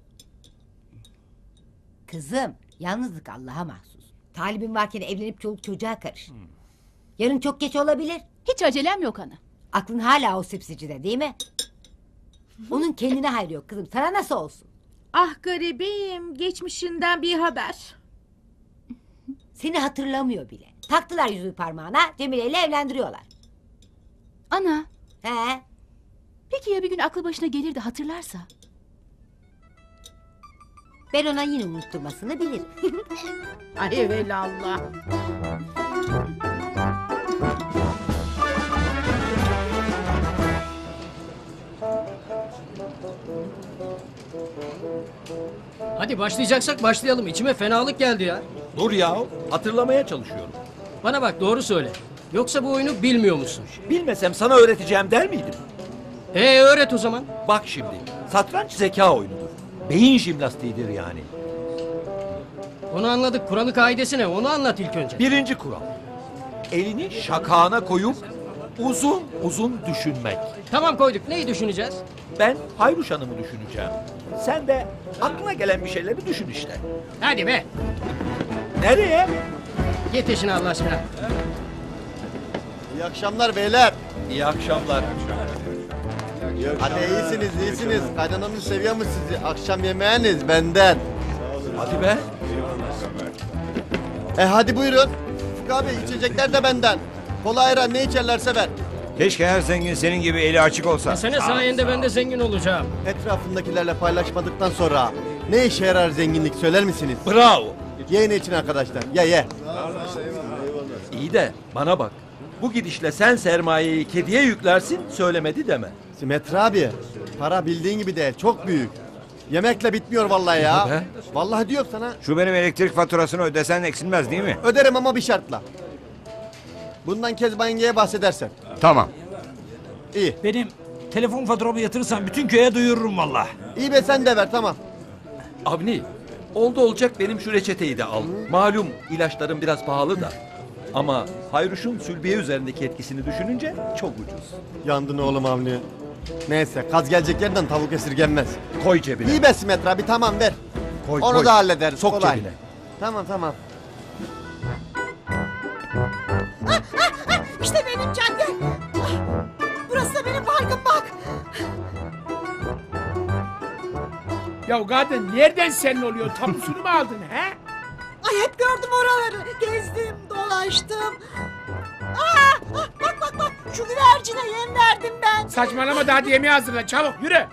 Kızım, yalnızlık Allah'a mahsus. Talibin varken evlenip çoluk çocuğa karış. Yarın çok geç olabilir. Hiç acelem yok ana. Aklın hala o sipsicide değil mi? Onun kendine hayrı yok kızım. Sana nasıl olsun? Ah garibim. Geçmişinden bir haber. Seni hatırlamıyor bile. Taktılar yüzüğü parmağına, Cemile ile evlendiriyorlar. Ana, He? peki ya bir gün aklı başına gelir de hatırlarsa? Ben ona yine unutturmasını bilirim. Ay evelallah. Hadi başlayacaksak başlayalım. İçime fenalık geldi ya. Dur ya, hatırlamaya çalışıyorum. Bana bak, doğru söyle. Yoksa bu oyunu bilmiyor musun? Bilmesem sana öğreteceğim der miydim? Ee öğret o zaman. Bak şimdi, satranç zeka oyunudur. Beyin jimnastiğidir yani. Onu anladık. Kuralı kaidesi ne? Onu anlat ilk önce. Birinci kural. Elini şakağına koyup uzun uzun düşünmek. Tamam, koyduk. Neyi düşüneceğiz? Ben Hayruş Hanım'ı düşüneceğim. Sen de aklına gelen bir şeyleri düşün işte. Hadi be. Nereye? Git işine Allah aşkına. İyi akşamlar beyler. İyi akşamlar. Hadi iyisiniz iyisiniz. Kaynananız seviyor mu sizi? Akşam yemeğiniz benden. Hadi be. E hadi buyurun. Ufuk abi içecekler de benden. Kola ayran ne içerlerse ver. Keşke her zengin senin gibi eli açık olsa. Senin sayende ben de zengin olacağım. Etrafındakilerle paylaşmadıktan sonra ne işe yarar zenginlik söyler misiniz? Bravo. Ye ne için arkadaşlar? Ye ye. İyi de bana bak. Bu gidişle sen sermayeyi kediye yüklersin, söylemedi deme. Simetri abi, para bildiğin gibi değil, çok büyük. Yemekle bitmiyor vallahi ya. Be. Vallahi diyor sana. Şu benim elektrik faturasını ödesen eksilmez değil mi? Öderim ama bir şartla. Bundan Kezban yengeye bahsedersen. Tamam. İyi. Benim telefon faturamı yatırırsan bütün köye duyururum valla. İyi be sen de ver tamam. Avni, oldu olacak benim şu reçeteyi de al. Malum ilaçların biraz pahalı da. Ama Hayruş'un sülbiye üzerindeki etkisini düşününce çok ucuz. Yandın oğlum Avni. Neyse kaz gelecek yerden tavuk esirgenmez. Koy cebine. İyi be Simetri abi tamam ver. Koy, Onu koy. da hallederiz. Sok kolay. cebine. Tamam tamam. İşte benim cadde. Burası da benim parkım bak. Ya kadın nereden senin oluyor? Tapusunu mu aldın he? Ay hep gördüm oraları. Gezdim, dolaştım. Aa, ah, bak bak bak. Şu güvercine yem verdim ben. Saçmalama daha yemeği hazırla çabuk yürü.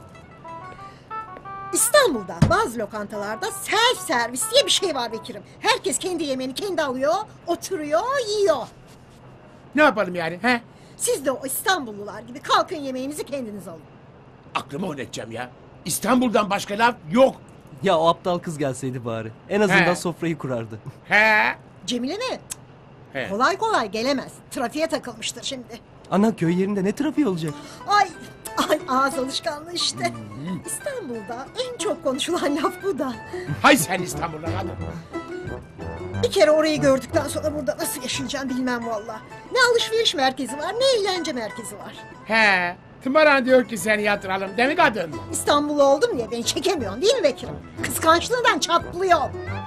İstanbul'da bazı lokantalarda self servis diye bir şey var Bekir'im. Herkes kendi yemeğini kendi alıyor, oturuyor, yiyor. Ne yapalım yani he? Siz de o İstanbullular gibi kalkın yemeğinizi kendiniz alın. Aklımı oynatacağım ya. İstanbul'dan başka laf yok. Ya o aptal kız gelseydi bari. En azından He. sofrayı kurardı. He. Cemile mi? He. Kolay kolay gelemez. Trafiğe takılmıştır şimdi. Ana köy yerinde ne trafiği olacak? Ay, ay ağız alışkanlığı işte. İstanbul'da en çok konuşulan laf bu da. Hay sen İstanbul'a kadın. Bir kere orayı gördükten sonra burada nasıl yaşayacağım bilmem valla. Ne alışveriş merkezi var ne eğlence merkezi var. He. Tımaran diyor ki seni yatıralım değil mi kadın? İstanbul'da oldum diye beni çekemiyorsun değil mi Bekir'im? Kıskançlığından çatlıyor.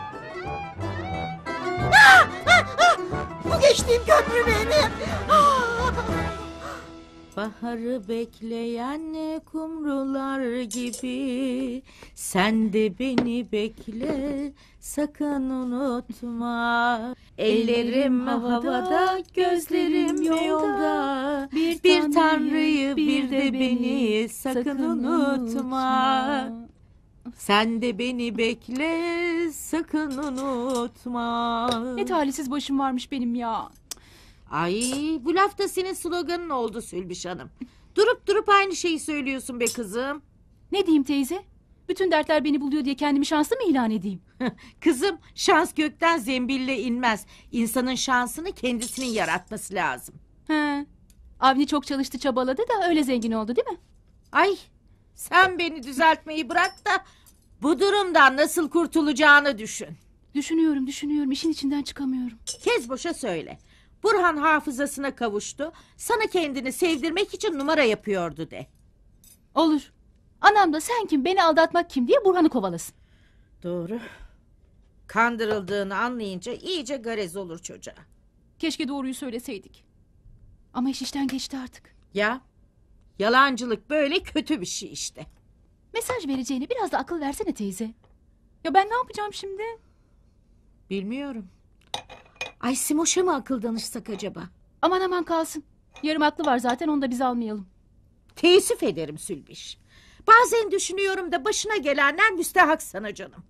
Ah, ah, ah! Bu geçtiğim köprü benim. Ah! Baharı bekleyen kumrular gibi sen de beni bekle sakın unutma. Ellerim havada, gözlerim yolda. Bir, bir tanrıyı bir de beni sakın unutma. Sen de beni bekle sakın unutma. Ne talihsiz başım varmış benim ya. Ay bu laf da senin sloganın oldu Sülbiş Hanım. Durup durup aynı şeyi söylüyorsun be kızım. Ne diyeyim teyze? Bütün dertler beni buluyor diye kendimi şanslı mı ilan edeyim? Kızım şans gökten zembille inmez. İnsanın şansını kendisinin yaratması lazım. He. Avni çok çalıştı çabaladı da öyle zengin oldu değil mi? Ay sen beni düzeltmeyi bırak da bu durumdan nasıl kurtulacağını düşün. Düşünüyorum düşünüyorum işin içinden çıkamıyorum. Kez boşa söyle. Burhan hafızasına kavuştu. Sana kendini sevdirmek için numara yapıyordu de. Olur. Anam da sen kim beni aldatmak kim diye Burhan'ı kovalasın. Doğru. Kandırıldığını anlayınca iyice garez olur çocuğa. Keşke doğruyu söyleseydik. Ama iş işten geçti artık. Ya yalancılık böyle kötü bir şey işte. Mesaj vereceğine biraz da akıl versene teyze. Ya ben ne yapacağım şimdi? Bilmiyorum. Ay Simoş'a mı akıl danışsak acaba? Aman aman kalsın. Yarım aklı var zaten onu da biz almayalım. Teessüf ederim Sülbiş. Bazen düşünüyorum da başına gelenler müstehak sana canım.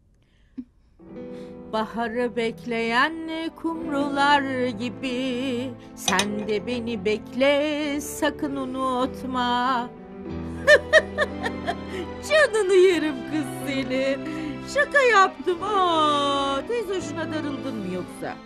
Baharı bekleyen kumrular gibi sen de beni bekle sakın unutma. Canını yerim kız senin. Şaka yaptım. Aa, teyze hoşuna darıldın mı yoksa?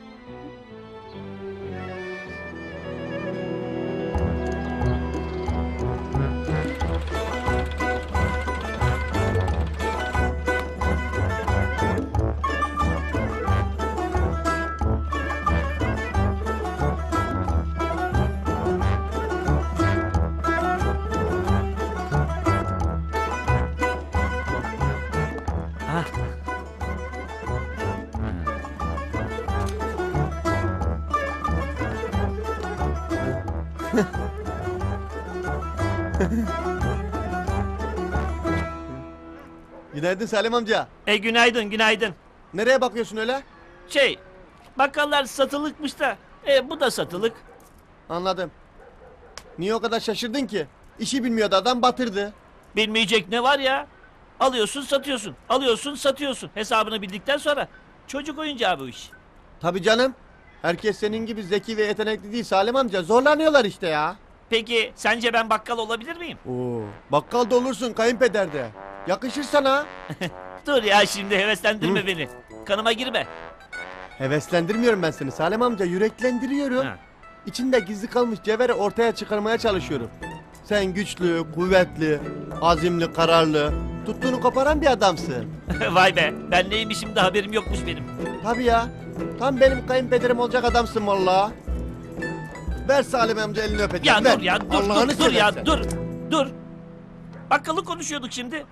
Günaydın Salim amca. E günaydın günaydın. Nereye bakıyorsun öyle? Şey bakkallar satılıkmış da e, bu da satılık. Anladım. Niye o kadar şaşırdın ki? İşi bilmiyordu adam batırdı. Bilmeyecek ne var ya? Alıyorsun satıyorsun. Alıyorsun satıyorsun. Hesabını bildikten sonra çocuk oyuncağı bu iş. Tabii canım. Herkes senin gibi zeki ve yetenekli değil Salim amca. Zorlanıyorlar işte ya. Peki sence ben bakkal olabilir miyim? Oo, bakkal da olursun kayınpeder de. Yakışır sana. Dur ya şimdi heveslendirme beni. Kanıma girme. Heveslendirmiyorum ben seni Salim amca. Yüreklendiriyorum. Ha. İçinde gizli kalmış cevheri ortaya çıkarmaya çalışıyorum. Sen güçlü, kuvvetli, azimli, kararlı, tuttuğunu koparan bir adamsın. Vay be ben neymişim de haberim yokmuş benim. Tabii ya. Tam benim kayınpederim olacak adamsın valla. Ver Salim amca elini öpeceğim. Ya ver. dur ya dur Allah'ını dur, dur ya seversen. dur dur. Bakkalı konuşuyorduk şimdi.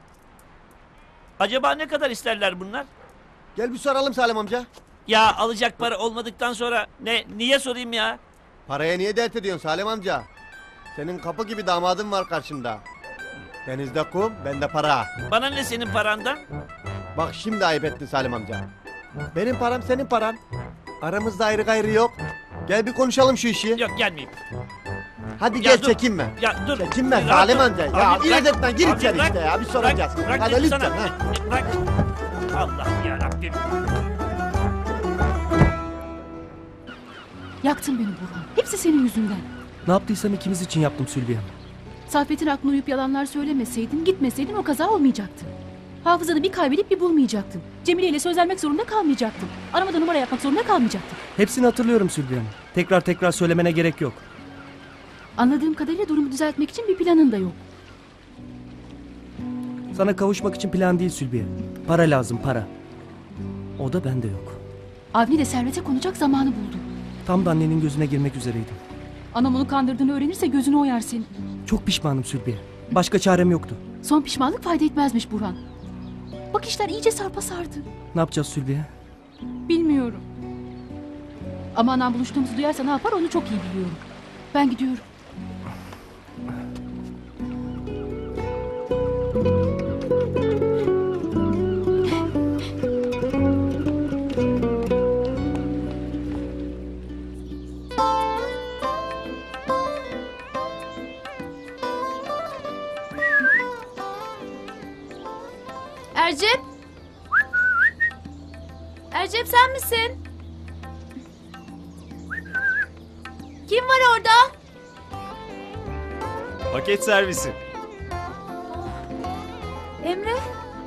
Acaba ne kadar isterler bunlar? Gel bir soralım Salim amca. Ya alacak para olmadıktan sonra ne niye sorayım ya? Paraya niye dert ediyorsun Salim amca? Senin kapı gibi damadın var karşında. Denizde kum, bende para. Bana ne senin parandan? Bak şimdi ayıp ettin Salim amca. Benim param senin paran. Aramızda ayrı gayrı yok. Gel bir konuşalım şu işi. Yok gelmeyeyim. Hadi Ya gel dur. çekinme. Ya dur. Çekinme Ya Salim dur. amca. Ya Abi bir bırak. etme gir Abi içeri bırak. işte ya bir soracağız. Bırak, bırak Hadi dedim lütfen. sana. Ha. Bırak. Allah'ım yarabbim. Yaktın beni Burhan. Hepsi senin yüzünden. Ne yaptıysam ikimiz için yaptım Sülbiye Hanım. Saffet'in aklına uyup yalanlar söylemeseydin, gitmeseydin o kaza olmayacaktı. Hafızanı bir kaybedip bir bulmayacaktın. Cemile ile sözlenmek zorunda kalmayacaktın. Aramada numara yapmak zorunda kalmayacaktın. Hepsini hatırlıyorum Sülbiye Hanım. Tekrar tekrar söylemene gerek yok. Anladığım kadarıyla durumu düzeltmek için bir planın da yok. Sana kavuşmak için plan değil Sülbiye. Para lazım para. O da bende yok. Avni de servete konacak zamanı buldu. Tam da annenin gözüne girmek üzereydim. Anam onu kandırdığını öğrenirse gözünü oyar senin. Çok pişmanım Sülbiye. Başka çarem yoktu. Son pişmanlık fayda etmezmiş Burhan. Bak işler iyice sarpa sardı. Ne yapacağız Sülbiye? Bilmiyorum. Ama anam buluştuğumuzu duyarsa ne yapar onu çok iyi biliyorum. Ben gidiyorum. Ercep? Ercep sen misin? Kim var orada? Paket servisi. Emre?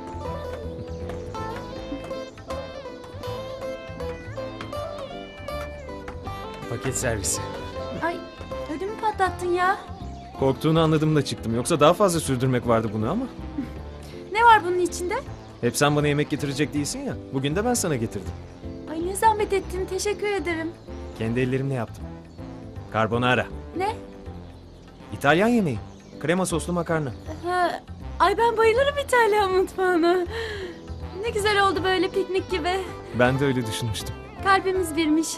Paket servisi. Ay ödümü patlattın ya. Korktuğunu anladım da çıktım. Yoksa daha fazla sürdürmek vardı bunu ama. Ne var bunun içinde? Hep sen bana yemek getirecek değilsin ya. Bugün de ben sana getirdim. Ay ne zahmet ettin, teşekkür ederim. Kendi ellerimle yaptım. Carbonara. Ne? İtalyan yemeği. Krema soslu makarna. Ha, ay ben bayılırım İtalyan mutfağına. Ne güzel oldu böyle piknik gibi. Ben de öyle düşünmüştüm. Kalbimiz birmiş.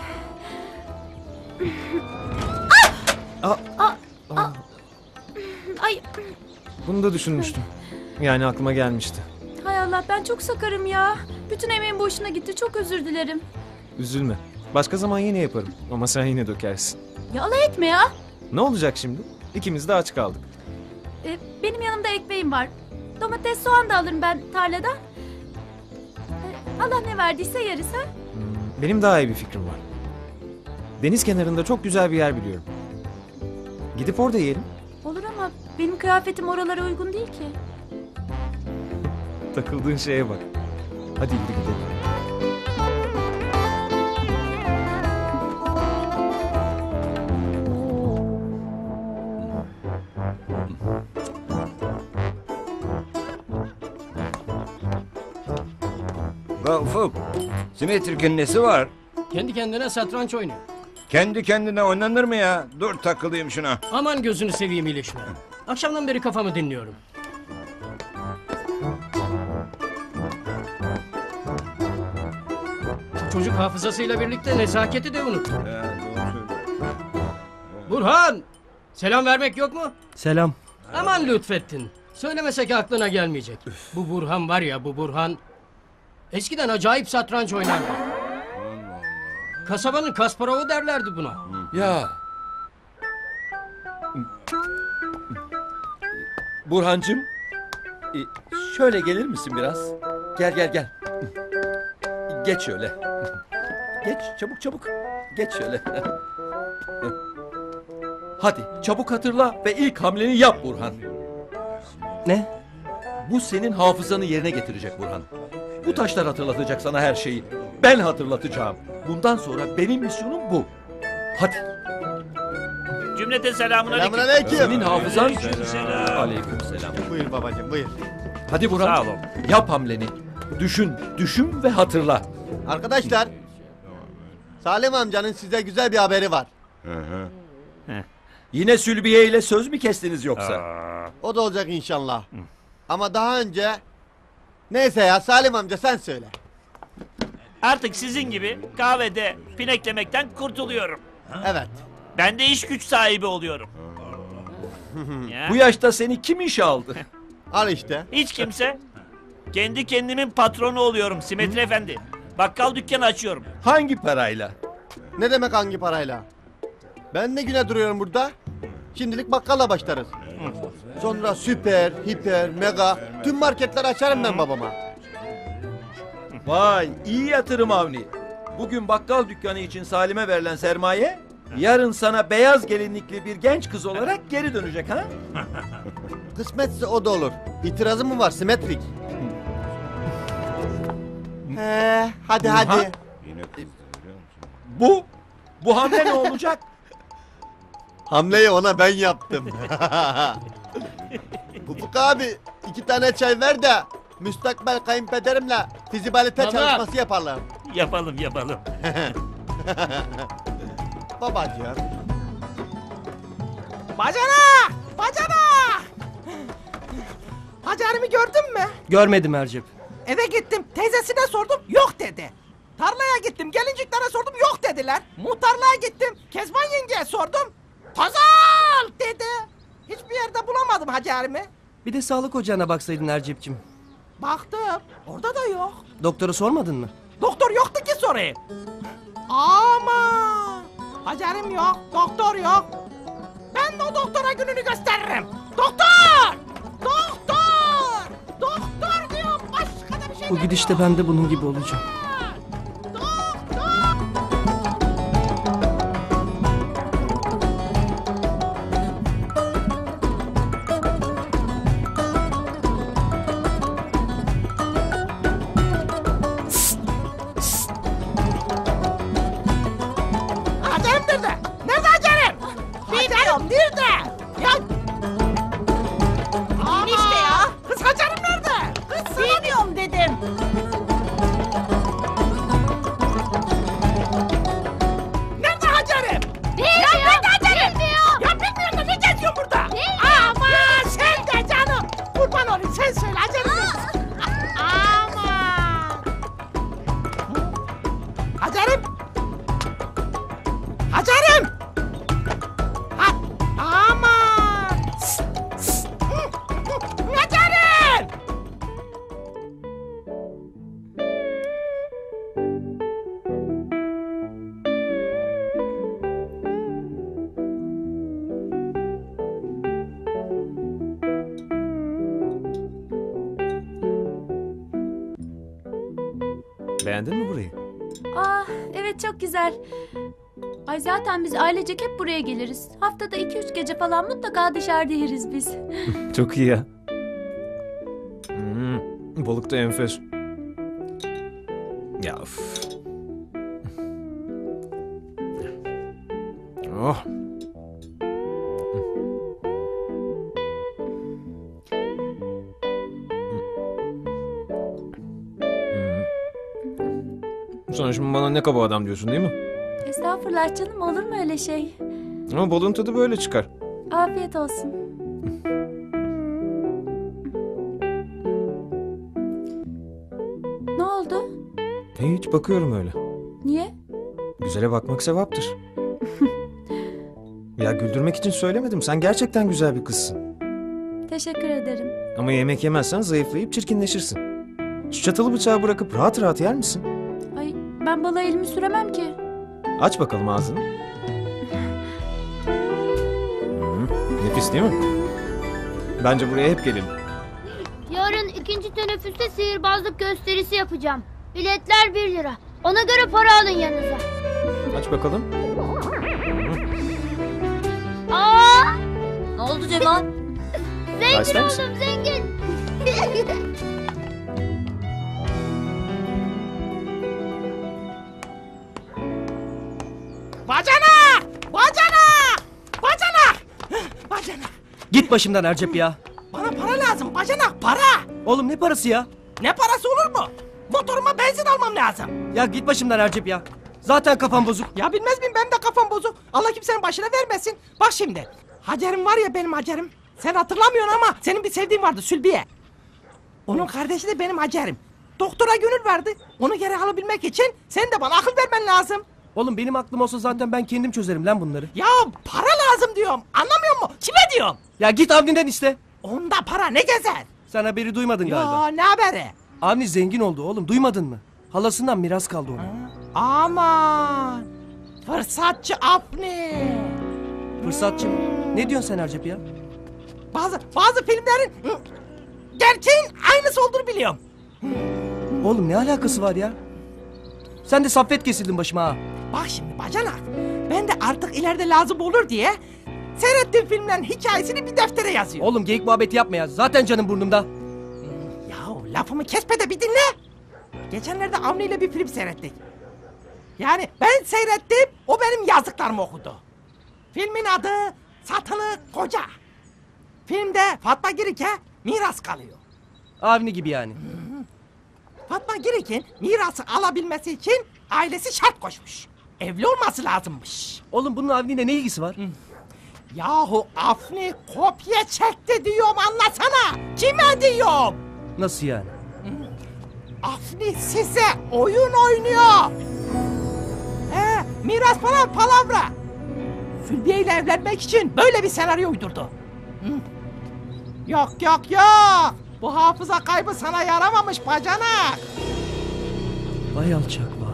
Aa, Aa, aa. Ay bunu da düşünmüştüm. Yani aklıma gelmişti. hay Allah ben çok sakarım ya. Bütün emeğim boşuna gitti, çok özür dilerim. Üzülme. Başka zaman yine yaparım. Ama sen yine dökersin. Ya alay etme ya. Ne olacak şimdi? İkimiz de aç kaldık. Ee, benim yanımda ekmeğim var. Domates, soğan da alırım ben tarladan. Ee, Allah ne verdiyse yeriz ha. Benim daha iyi bir fikrim var. Deniz kenarında çok güzel bir yer biliyorum. Gidip orada yiyelim. Olur ama benim kıyafetim oralara uygun değil ki. Takıldığın şeye bak. Hadi yürü gidelim. La Ufuk, simetrik'in nesi var? Kendi kendine satranç oynuyor. Kendi kendine oynanır mı ya? Dur takılayım şuna. Aman gözünü seveyim iyileşme. Akşamdan beri kafamı dinliyorum. Çocuk hafızasıyla birlikte nezaketi de unuttu. He, doğru söylüyorsun. Burhan! Selam vermek yok mu? Selam. Aman lütfettin. Söylemesek aklına gelmeyecek. Bu Burhan var ya bu Burhan. Eskiden acayip satranç oynardı. Kasabanın Kasparov'u derlerdi buna. Ya. Burhancığım, e, şöyle gelir misin biraz? Gel gel gel. Geç şöyle. Geç çabuk çabuk. Geç şöyle. Hadi çabuk hatırla ve ilk hamleni yap Burhan. Ne? Bu senin hafızanı yerine getirecek Burhan. Bu taşlar hatırlatacak sana her şeyi. Ben hatırlatacağım. Bundan sonra benim misyonum bu. Hadi. Cümleten selamun aleyküm. Selamun aleyküm. Senin hafızan... Aleykümselam. Aleykümselam. Buyur babacığım buyur. Hadi Burhan. Sağ olun. Yap hamleni. Düşün, düşün ve hatırla. Arkadaşlar. Salim amcanın size güzel bir haberi var. Yine Sülbiye ile söz mü kestiniz yoksa? O da olacak inşallah. Ama daha önce... Neyse ya Salim amca sen söyle. Artık sizin gibi kahvede pineklemekten kurtuluyorum. Evet. Ben de iş güç sahibi oluyorum. Ya. Bu yaşta seni kim işe aldı? Al işte. Hiç kimse. Kendi kendimin patronu oluyorum Simetri Efendi. Bakkal dükkanı açıyorum. Hangi parayla? Ne demek hangi parayla? Ben ne güne duruyorum burada? Şimdilik bakkalla başlarız. Sonra süper, hiper, mega tüm marketler açarım ben babama. Vay iyi yatırım Avni. Bugün bakkal dükkanı için Salim'e verilen sermaye yarın sana beyaz gelinlikli bir genç kız olarak geri dönecek ha? Kısmetse o da olur. İtirazın mı var simetrik? He, hadi Ha? hadi. Bu, bu hamle ne olacak? Hamleyi ona ben yaptım. Ufuk abi iki tane çay ver de müstakbel kayınpederimle fizibilite Baba. çalışması yaparlar. Yapalım yapalım. Babacığım. Bacana! Bacana! Hacer'imi gördün mü? Görmedim Ercep. Eve gittim teyzesine sordum yok dedi. Tarlaya gittim gelinciklere sordum yok dediler. Muhtarlığa gittim Kezban yengeye sordum. Tozal dedi. Hiçbir yerde bulamadım Hacer'imi. Bir de sağlık ocağına baksaydın Ercep'cim. Baktım orada da yok. Doktora sormadın mı? Doktor yoktu ki sorayım. Ama Hacer'im yok, doktor yok. Ben de o doktora gününü gösteririm. Doktor! Doktor! Doktor diyorum başka da bir şey Bu gidişte ben de bunun gibi olacağım. Hacer'im nerede? Nerede Hacer'im? Bilmiyorum nerede? Ya... Enişte ya. Kız Hacer'im nerede? Kız bilmiyorum dedim. Nerede Hacer'im? Bilmiyor, Ya nerede Hacer'im? bilmiyor. Ya bilmiyorum da ne geziyorsun burada? Bilmiyor, Ama sen de canım. Kurban olayım sen söyle Hacer'im. Ama. Hacer'im. Hacer'im. Ha, aman. Hacer'im. Beğendin mi burayı? Ah evet çok güzel. Ay zaten biz ailecek hep buraya geliriz. Haftada iki üç gece falan mutlaka dışarıda yeriz biz. Çok iyi ya. Hmm, balık da enfes. Ya üf. Oh. Sen şimdi bana ne kaba adam diyorsun değil mi? Estağfurullah canım olur mu öyle şey? Ama balığın tadı böyle çıkar. Afiyet olsun. Ne oldu? Hiç bakıyorum öyle. Niye? Güzele bakmak sevaptır. Ya güldürmek için söylemedim. Sen gerçekten güzel bir kızsın. Teşekkür ederim. Ama yemek yemezsen zayıflayıp çirkinleşirsin. Şu çatalı bıçağı bırakıp rahat rahat yer misin? Ay ben balığa elimi süremem ki. Aç bakalım ağzını. Hı, nefis değil mi? Bence buraya hep gelelim. Yarın ikinci teneffüste sihirbazlık gösterisi yapacağım. Biletler bir lira. Ona göre para alın yanınıza. Aç bakalım. Aa! Ne oldu Cemal? Zengin ister misin? oldum zengin. Bacanak! Bacanak! Bacanak! Bacanak! Git başımdan Ercep ya. Bana para lazım bacanak para. Oğlum ne parası ya? Ne parası olur mu? Motoruma benzin almam lazım. Ya git başımdan Ercep ya. Zaten kafam bozuk. Ya bilmez miyim ben de kafam bozuk. Allah kimsenin başına vermesin. Bak şimdi. Hacer'im var ya benim Hacer'im. Sen hatırlamıyorsun ama senin bir sevdiğin vardı Sülbiye. Onun kardeşi de benim Hacer'im. Doktora gönül verdi. Onu geri alabilmek için sen de bana akıl vermen lazım. Oğlum benim aklım olsa zaten ben kendim çözerim lan bunları. Ya para lazım diyorum. Anlamıyor musun? Kime diyorum? Ya git Avni'den iste. Onda para ne gezer? Sen haberi duymadın galiba. Ya ne haberi? Avni zengin oldu oğlum, duymadın mı? Halasından miras kaldı ona. Aman. Fırsatçı Avni. Fırsatçı mı? Ne diyorsun sen Ercep ya? Bazı bazı filmlerin hı, gerçeğin aynısı olduğunu biliyorum. Oğlum ne alakası var ya? Sen de saffet kesildin başıma ha. Bak şimdi bacanak. Ben de artık ileride lazım olur diye seyrettiğim filmlerin hikayesini bir deftere yazıyorum. Oğlum geyik muhabbeti yapma ya. Zaten canım burnumda. Yahu lafımı kesme de bir dinle. Geçenlerde Avni ile bir film seyrettik. Yani ben seyrettim, o benim yazdıklarımı okudu. Filmin adı Satılı Koca. Filmde Fatma Girik'e miras kalıyor. Avni gibi yani. Fatma Girik'in mirası alabilmesi için ailesi şart koşmuş. Evli olması lazımmış. Oğlum bunun Avni'yle ne ilgisi var? Yahu Avni kopya çekti diyorum, anlasana. Kime diyorum? Nasıl yani? Avni size oyun oynuyor. He, miras falan palavra. Sülbiye ile evlenmek için böyle bir senaryo uydurdu. Hı. Yok yok yok. Bu hafıza kaybı sana yaramamış bacanak. Vay alçak vay.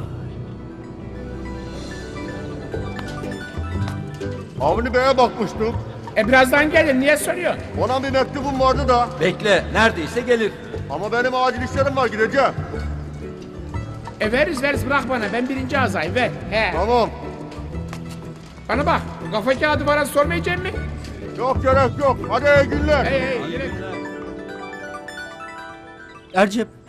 Avni Bey'e bakmıştım. E birazdan gelir, niye soruyorsun? Ona bir mektubum vardı da. Bekle, neredeyse gelir. Ama benim acil işlerim var, gideceğim. E veririz veririz, bırak bana, ben birinci azayım, ver. He. Tamam. Bana bak, bu kafa kağıdı bana sormayacak mı? Yok gerek yok, hadi iyi günler. Hey hey, yürü. Ercep. He.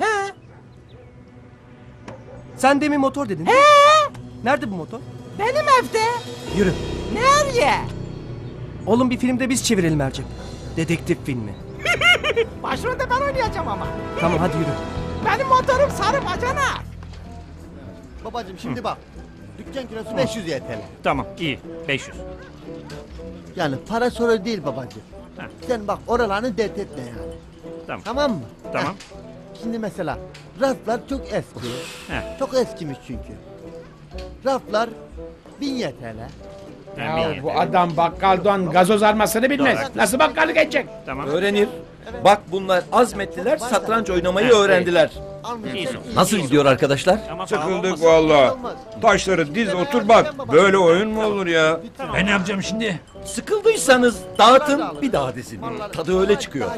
Sen demin motor dedin. He. Nerede bu motor? Benim evde. Yürü. Nereye? Oğlum bir filmde biz çevirelim Ercep. Dedektif filmi. Başrolde ben oynayacağım ama. Tamam hadi yürü. Benim motorum sarı bacanak. Babacım şimdi bak. Dükkan kilosu beş yüz Y T L. Tamam iyi beş yüz. Yani para sorun değil babacım. Heh. Sen bak oralarını dert etme yani. Tamam. Tamam mı? Tamam. Heh. Şimdi mesela raflar çok eski. Heh. Çok eskimiş çünkü. Raflar bin Y T L. Ya bu adam bakkaldan gazoz almasını bilmez. Doğru. Nasıl bakkallık edecek? Tamam. Öğrenir. Bak bunlar azmettiler, satranç oynamayı öğrendiler. Nasıl gidiyor arkadaşlar? Sıkıldık valla. Taşları diz otur bak. Böyle oyun mu olur ya? Ben ne yapacağım şimdi? Sıkıldıysanız dağıtın, bir daha dizin. Tadı öyle çıkıyor.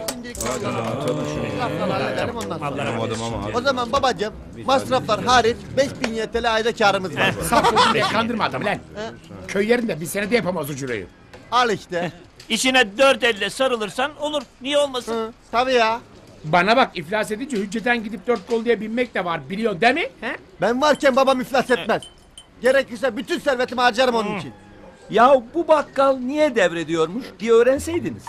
Anlamadım ama. O zaman babacım masraflar hariç beş bin Y T L ayda karımız var. Saf diye kandırma adam lan. Köy yerinde bir senede yapamaz o cüreyi. Al işte. İşine dört elle sarılırsan olur. Niye olmasın? Hı, tabii ya. Bana bak, iflas edince hücceden gidip dört kol diye binmek de var, biliyorsun değil mi? He? Ben varken babam iflas etmez. Gerekirse bütün servetimi harcarım onun için. Ya bu bakkal niye devrediyormuş diye öğrenseydiniz.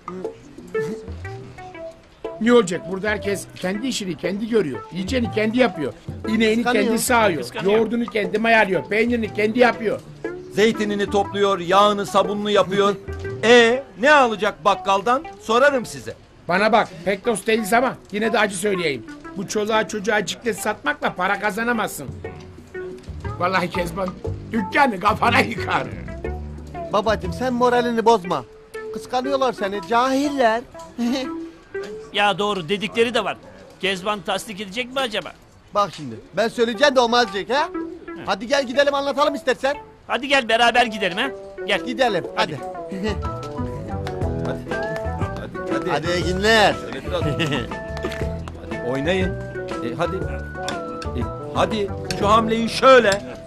Ne olacak? Burada herkes kendi işini kendi görüyor. Yiyeceğini kendi yapıyor. İneğini Kıskanıyor. kendi sağıyor. Kıskanıyor. Yoğurdunu kendi mayalıyor. Peynirini kendi yapıyor. Zeytinini topluyor, yağını sabunlu yapıyor. E ne alacak bakkaldan? Sorarım size. Bana bak, pek dost değiliz ama yine de acı söyleyeyim. Bu çoluğa çocuğa ciklet satmakla para kazanamazsın. Vallahi Kezban dükkanı kafana yıkar. Babacım sen moralini bozma. Kıskanıyorlar seni cahiller. Ya doğru dedikleri de var. Kezban tasdik edecek mi acaba? Bak şimdi ben söyleyeceğim de olmaz diyecek ha. Hadi gel gidelim anlatalım istersen. Hadi gel beraber gidelim ha. Gel. Gidelim hadi. Hadi. Hadi. Hadi iyi günler. Şöyle biraz. Hadi oynayın. E, hadi. E, hadi şu hamleyi şöyle.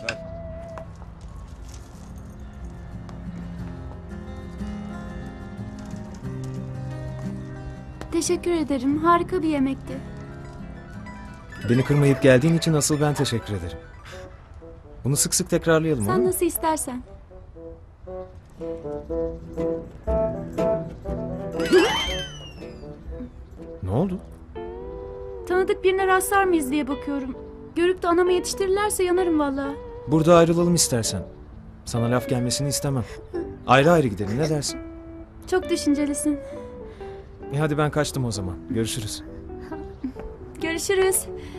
Teşekkür ederim. Harika bir yemekti. Beni kırmayıp geldiğin için asıl ben teşekkür ederim. Bunu sık sık tekrarlayalım, olur Sen mu? nasıl istersen. Ne oldu? Tanıdık birine rastlar mıyız diye bakıyorum. Görüp de anama yetiştirirlerse yanarım vallahi. Burada ayrılalım istersen. Sana laf gelmesini istemem. Ayrı ayrı gidelim, ne dersin? Çok düşüncelisin. E hadi ben kaçtım o zaman. Görüşürüz. Görüşürüz.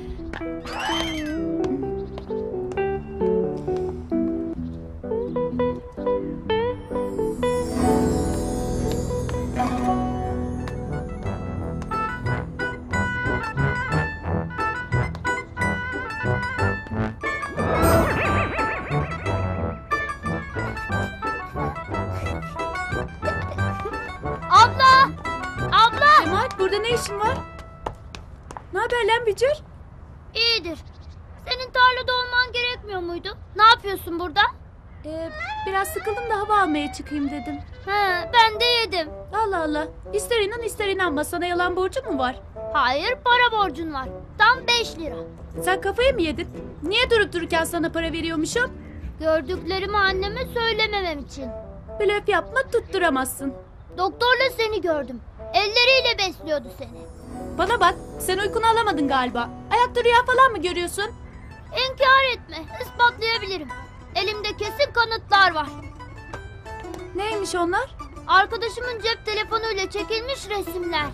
Abla! Abla! Kemal burada ne işin var? Ne haber lan Bücür? İyidir. Senin tarlada olman gerekmiyor muydu? Ne yapıyorsun burada? Ee, biraz sıkıldım da hava almaya çıkayım dedim. He, ben de yedim. Allah Allah. İster inan ister inanma. Sana yalan borcum mu var? Hayır, para borcun var. Tam beş lira. Sen kafayı mı yedin? Niye durup dururken sana para veriyormuşum? Gördüklerimi anneme söylememem için. Blöf yapma, tutturamazsın. Doktorla seni gördüm. Elleriyle besliyordu seni. Bana bak, sen uykunu alamadın galiba. Ayakta rüya falan mı görüyorsun? İnkar etme, ispatlayabilirim. Elimde kesin kanıtlar var. Neymiş onlar? Arkadaşımın cep telefonuyla çekilmiş resimler.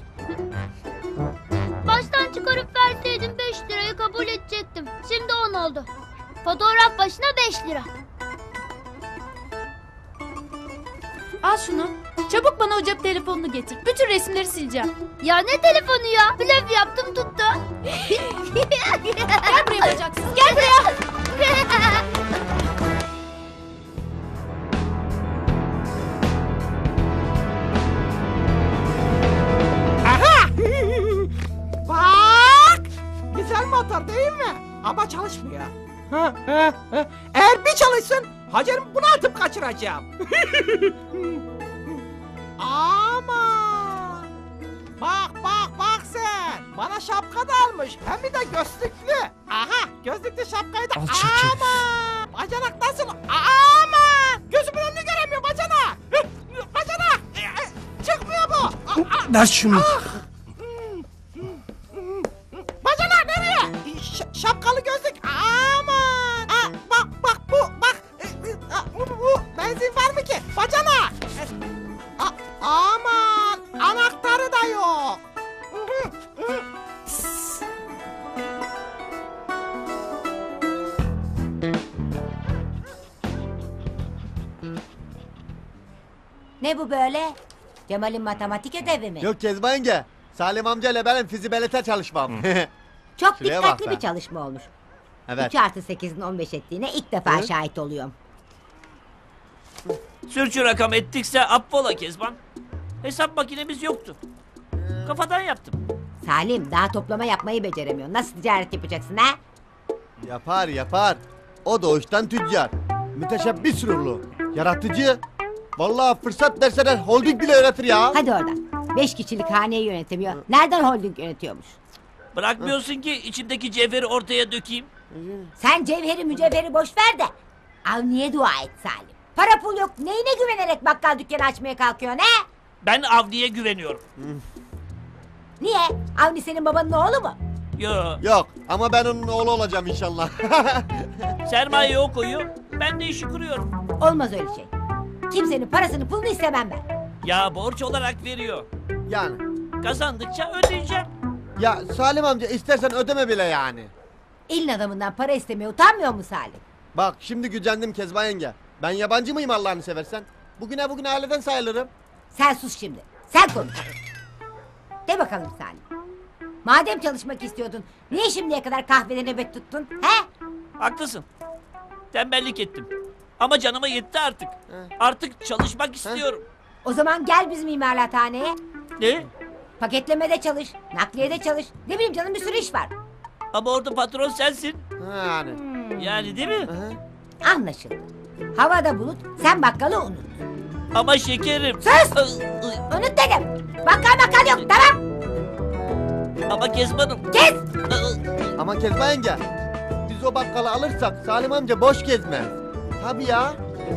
Baştan çıkarıp verseydim beş lirayı kabul edecektim. Şimdi on oldu. Fotoğraf başına beş lira. Al şunu. Çabuk bana o cep telefonunu getir. Bütün resimleri sileceğim. Ya ne telefonu ya? Blöf yaptım tuttu. Gel buraya bacaksız. Gel buraya. Aha! Bak! Güzel motor değil mi? Ama çalışmıyor. Ha, ha, ha. Eğer bir çalışsın Hacer'im bunu atıp kaçıracağım. Ama bak bak bak sen. Bana şapka da almış. Hem bir de gözlüklü. Aha gözlüklü şapkayı da. Alçak herif. Ama bacanak nasıl? Ama gözümün önünü göremiyor bacanak. Bacanak. Çıkmıyor bu. Ver şunu. Bacanak nereye? Ş- şapkalı gözlük. Aman. Aa, bak bak bu bak. E, e, a, bu, bu, bu. Benzin var mı ki? Bacanak. E, a, aman. Anahtarı da yok. Ne bu böyle? Cemal'in matematik ödevi mi? Yok Kezban yenge. Salim amcayla benim fizibilite çalışmam. Çok Şuraya bak dikkatli sen. bir çalışma olmuş. Evet. iki artı sekizin on beş ettiğine ilk defa Hı? şahit oluyorum. Sürçü rakam ettikse affola Kezban. Hesap makinemiz yoktu. Kafadan yaptım. Salim daha toplama yapmayı beceremiyor. Nasıl ticaret yapacaksın ha? Yapar yapar. O doğuştan tüccar. Müteşebbis ruhlu. Yaratıcı. Vallahi fırsat verseler holding bile öğretir ya. Hadi oradan. Beş kişilik haneyi yönetemiyor. Nereden holding yönetiyormuş? Bırakmıyorsun ki içindeki cevheri ortaya dökeyim. Sen cevheri mücevheri boş ver de. Avniye dua et Salim. Para pul yok. Neyine güvenerek bakkal dükkanı açmaya kalkıyorsun he? Ben Avni'ye güveniyorum. Niye? Avni senin babanın oğlu mu? Yo. Yok ama ben onun oğlu olacağım inşallah. Sermayeyi o koyuyor. Ben de işi kuruyorum. Olmaz öyle şey. Kimsenin parasını pulunu istemem ben. Ya borç olarak veriyor. Yani. Kazandıkça ödeyeceğim. Ya Salim amca istersen ödeme bile yani. Elin adamından para istemeye utanmıyor mu Salim? Bak şimdi gücendim Kezban yenge. Ben yabancı mıyım Allah'ını seversen? Bugüne bugün aileden sayılırım. Sen sus şimdi. Sen konuş. De bakalım Salim. Madem çalışmak istiyordun, niye şimdiye kadar kahvede nöbet tuttun? He? Haklısın. Tembellik ettim. Ama canıma yetti artık. Artık çalışmak istiyorum. O zaman gel bizim imalathaneye. Ne? Paketlemede çalış, nakliyede çalış. Ne bileyim canım, bir sürü iş var. Ama orada patron sensin. Yani. Yani değil mi? Anlaşıldı. Havada bulut, sen bakkalı unut. Ama şekerim. Sus! Unut dedim. Bakkal bakkal yok, tamam? Ama Kezban'ım. Kes! Ama Kezban yenge, biz o bakkalı alırsak Salim amca boş gezmez. Tabii ya.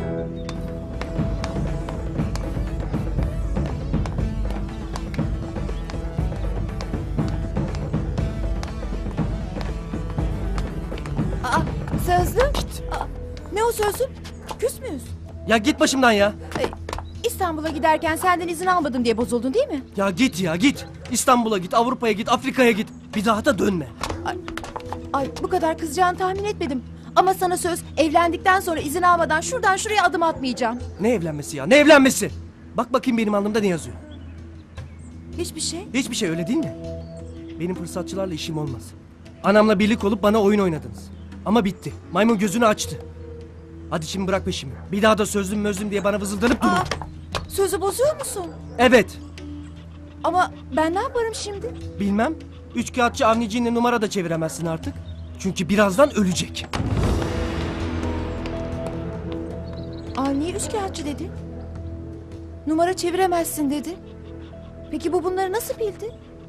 Aa, sözlü? Aa, ne o sözlü? Küs müyüz? Ya git başımdan ya. İstanbul'a giderken senden izin almadım diye bozuldun değil mi? Ya git ya git. İstanbul'a git, Avrupa'ya git, Afrika'ya git. Bir daha da dönme. Ay bu kadar kızacağını tahmin etmedim. Ama sana söz, evlendikten sonra izin almadan şuradan şuraya adım atmayacağım. Ne evlenmesi ya? Ne evlenmesi? Bak bakayım benim alnımda ne yazıyor. Hiçbir şey. Hiçbir şey, öyle değil mi? Benim fırsatçılarla işim olmaz. Anamla birlik olup bana oyun oynadınız. Ama bitti. Maymun gözünü açtı. Hadi şimdi bırak peşimi. Bir daha da sözlüm mözlüm diye bana vızıldanıp durma. Sözü bozuyor musun? Evet. Ama ben ne yaparım şimdi? Bilmem. Üç kağıtçı Avnici'yle numara da çeviremezsin artık. Çünkü birazdan ölecek. Avni üçkağıtçı dedi. Numara çeviremezsin dedi. Peki bu bunları nasıl bildi?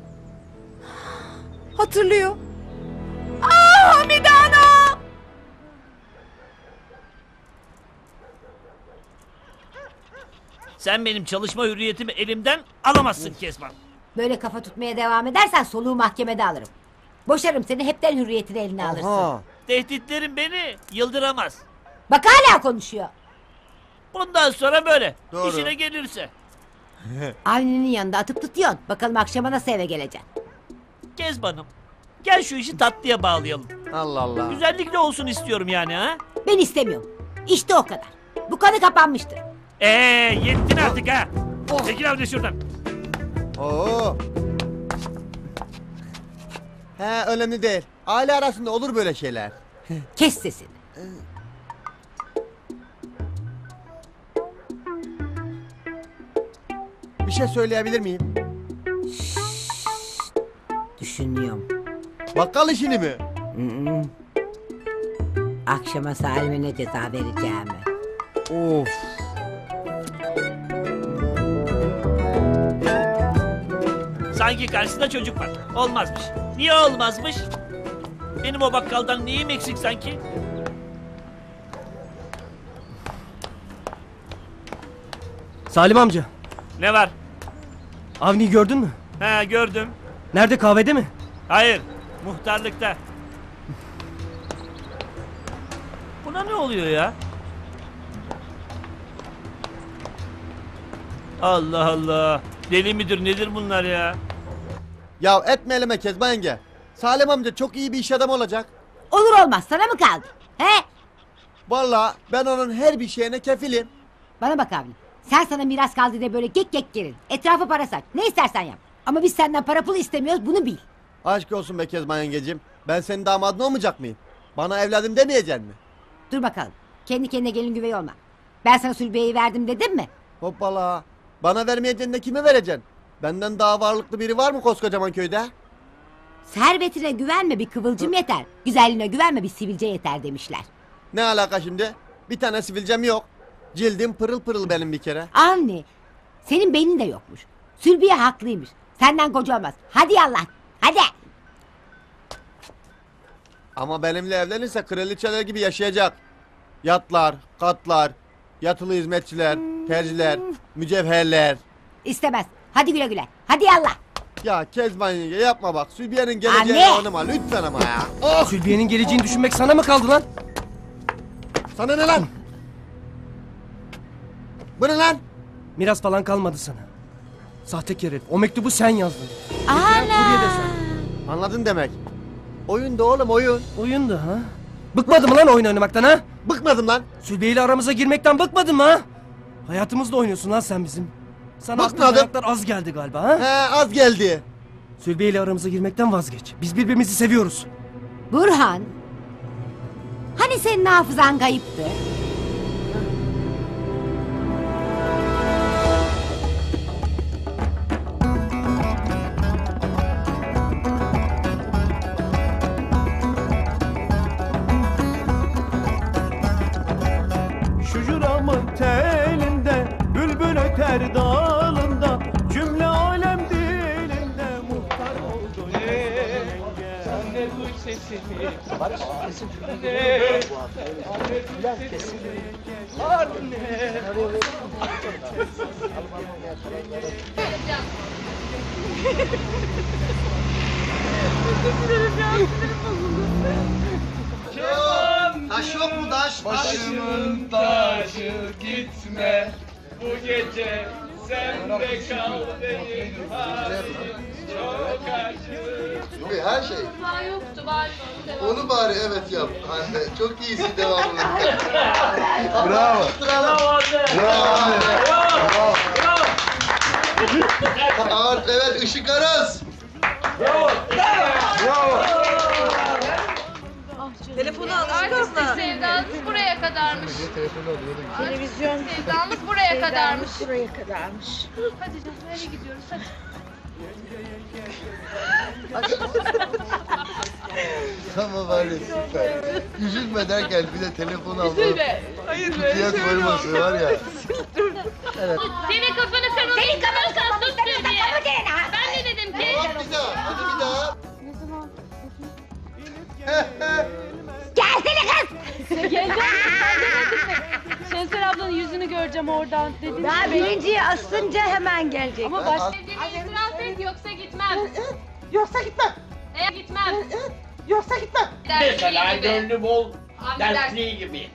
Hatırlıyor. Aa Hamide Ana! Sen benim çalışma hürriyetimi elimden alamazsın Kezban. Böyle kafa tutmaya devam edersen soluğu mahkemede alırım. Boşarım seni, hepten hürriyetini eline alırsın. Tehditlerin beni yıldıramaz. Bak hala konuşuyor. Bundan sonra böyle. Doğru. İşine gelirse. Avni'nin yanında atıp tutuyorsun. Bakalım akşama nasıl eve geleceksin. Kezban'ım. Gel şu işi tatlıya bağlayalım. Allah Allah. Güzellikle olsun istiyorum yani ha. Ben istemiyorum. İşte o kadar. Bu konu kapanmıştır. Eee yettin artık ha. Çekil Avni şuradan. Oo. He, önemli değil. Aile arasında olur böyle şeyler. Kes sesini. Bir şey söyleyebilir miyim? Düşünüyorum. Bakkal işini mi? Hı-hı. Akşama Salim'e ne ceza vereceğimi. Of. Sanki karşısında çocuk var. Olmazmış. Niye olmazmış? Benim o bakkaldan neyim eksik sanki? Salim amca. Ne var? Avni'yi gördün mü? He gördüm. Nerede, kahvede mi? Hayır. Muhtarlıkta. Buna ne oluyor ya? Allah Allah. Deli midir nedir bunlar ya? Ya etme elime Kezban yenge. Salim amca çok iyi bir iş adamı olacak. Olur olmaz sana mı kaldı? He? Vallahi ben onun her bir şeyine kefilim. Bana bak abi. Sen sana miras kaldı diye böyle gek gek gerin. Etrafa para saç. Ne istersen yap. Ama biz senden para pul istemiyoruz, bunu bil. Aşk olsun be Kezban yengeciğim. Ben senin damadın olmayacak mıyım? Bana evladım demeyeceksin mi? Dur bakalım. Kendi kendine gelin güvey olma. Ben sana Sülbiye'yi verdim dedim mi? Hoppala. Bana vermeyeceksin de kime vereceksin? Benden daha varlıklı biri var mı koskocaman köyde? Servetine güvenme, bir kıvılcım yeter. Güzelliğine güvenme, bir sivilce yeter demişler. Ne alaka şimdi? Bir tane sivilcem yok. Cildim pırıl pırıl benim bir kere. Anne, senin beynin de yokmuş. Sülbiye haklıymış. Senden koca olmaz. Hadi Allah, hadi. Ama benimle evlenirse kraliçeler gibi yaşayacak. Yatlar, katlar, yatılı hizmetçiler, terciler, mücevherler. İstemez. Hadi güle güle. Hadi Allah. Ya Kezban yenge yapma bak. Sülbiye'nin geleceğini Anne! oynama lütfen ama ya. Oh! Sülbiye'nin geleceğini düşünmek sana mı kaldı lan? Sana ne lan? Bu ne lan? Miras falan kalmadı sana. Sahtekar herif. O mektubu sen yazdın. Ana! Anladın demek. Oyun da oğlum oyun. Oyun da ha? Bıkmadın mı lan oyun oynamaktan ha? Bıkmadım lan. Sülbiye ile aramıza girmekten bıkmadın mı ha? Hayatımızla oynuyorsun lan sen bizim. Sana Bıkmadım. attığın ayaklar az geldi galiba ha? He az geldi. Sülbiye ile aramıza girmekten vazgeç. Biz birbirimizi seviyoruz. Burhan. Hani senin hafızan kayıptı? Şucuramın telinde, bülbül öter dalında, cümle alem dilinde muhtar oldu yenge. Sen de duy sesimi, Barış kesin anne, anne sesimi, anne. Taş yok mu taş? Taş. Başımın taşı gitme bu gece sen de kal benim halim çok acı. Tabii her şey. Var yoktu var. Onu bari evet yap. Anne çok iyisin devamlı. Bravo. Bravo anne. Bravo anne. Bravo. Bravo. Art evet Işık Aras. Bravo. Bravo. Telefonu al. Artist sevdanız buraya kadarmış. Televizyon sevdamız buraya kadarmış. Buraya kadarmış. Hadi canım nereye gidiyoruz hadi. Ama var ya süper. Üzülmeden gel bir de telefon al. Üzülme. Hayır be. Kutuya koyması var ya. Evet. Senin kafanı sen onu. Senin kafanı sen sus diye. Ben ne dedim ki? Bak bir daha. Hadi bir daha. Ne zaman? Gelsene kız. Geldim. Şensel ablanın yüzünü göreceğim oradan dedim. Ben birinciyi asınca hemen gelecek. Ama baş... Sevdiğine itiraz et yoksa gitmem. Yoksa gitmem. Eğer gitmem. Yoksa gitmem. Mesela gönlü bol, Hangi dertli gibi.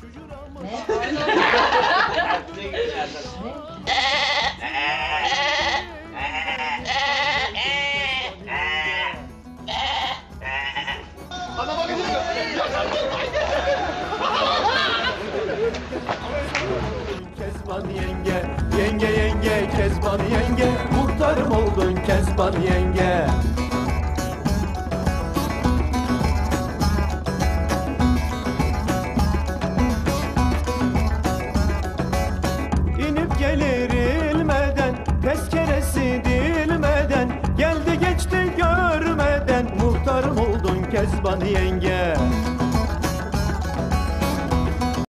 Kezban yenge, yenge yenge, Kezban yenge, muhtarım oldun Kezban yenge. İnip gelir ilmeden, tezkeresi dilmeden, geldi geçti görmeden, muhtarım oldun Kezban yenge.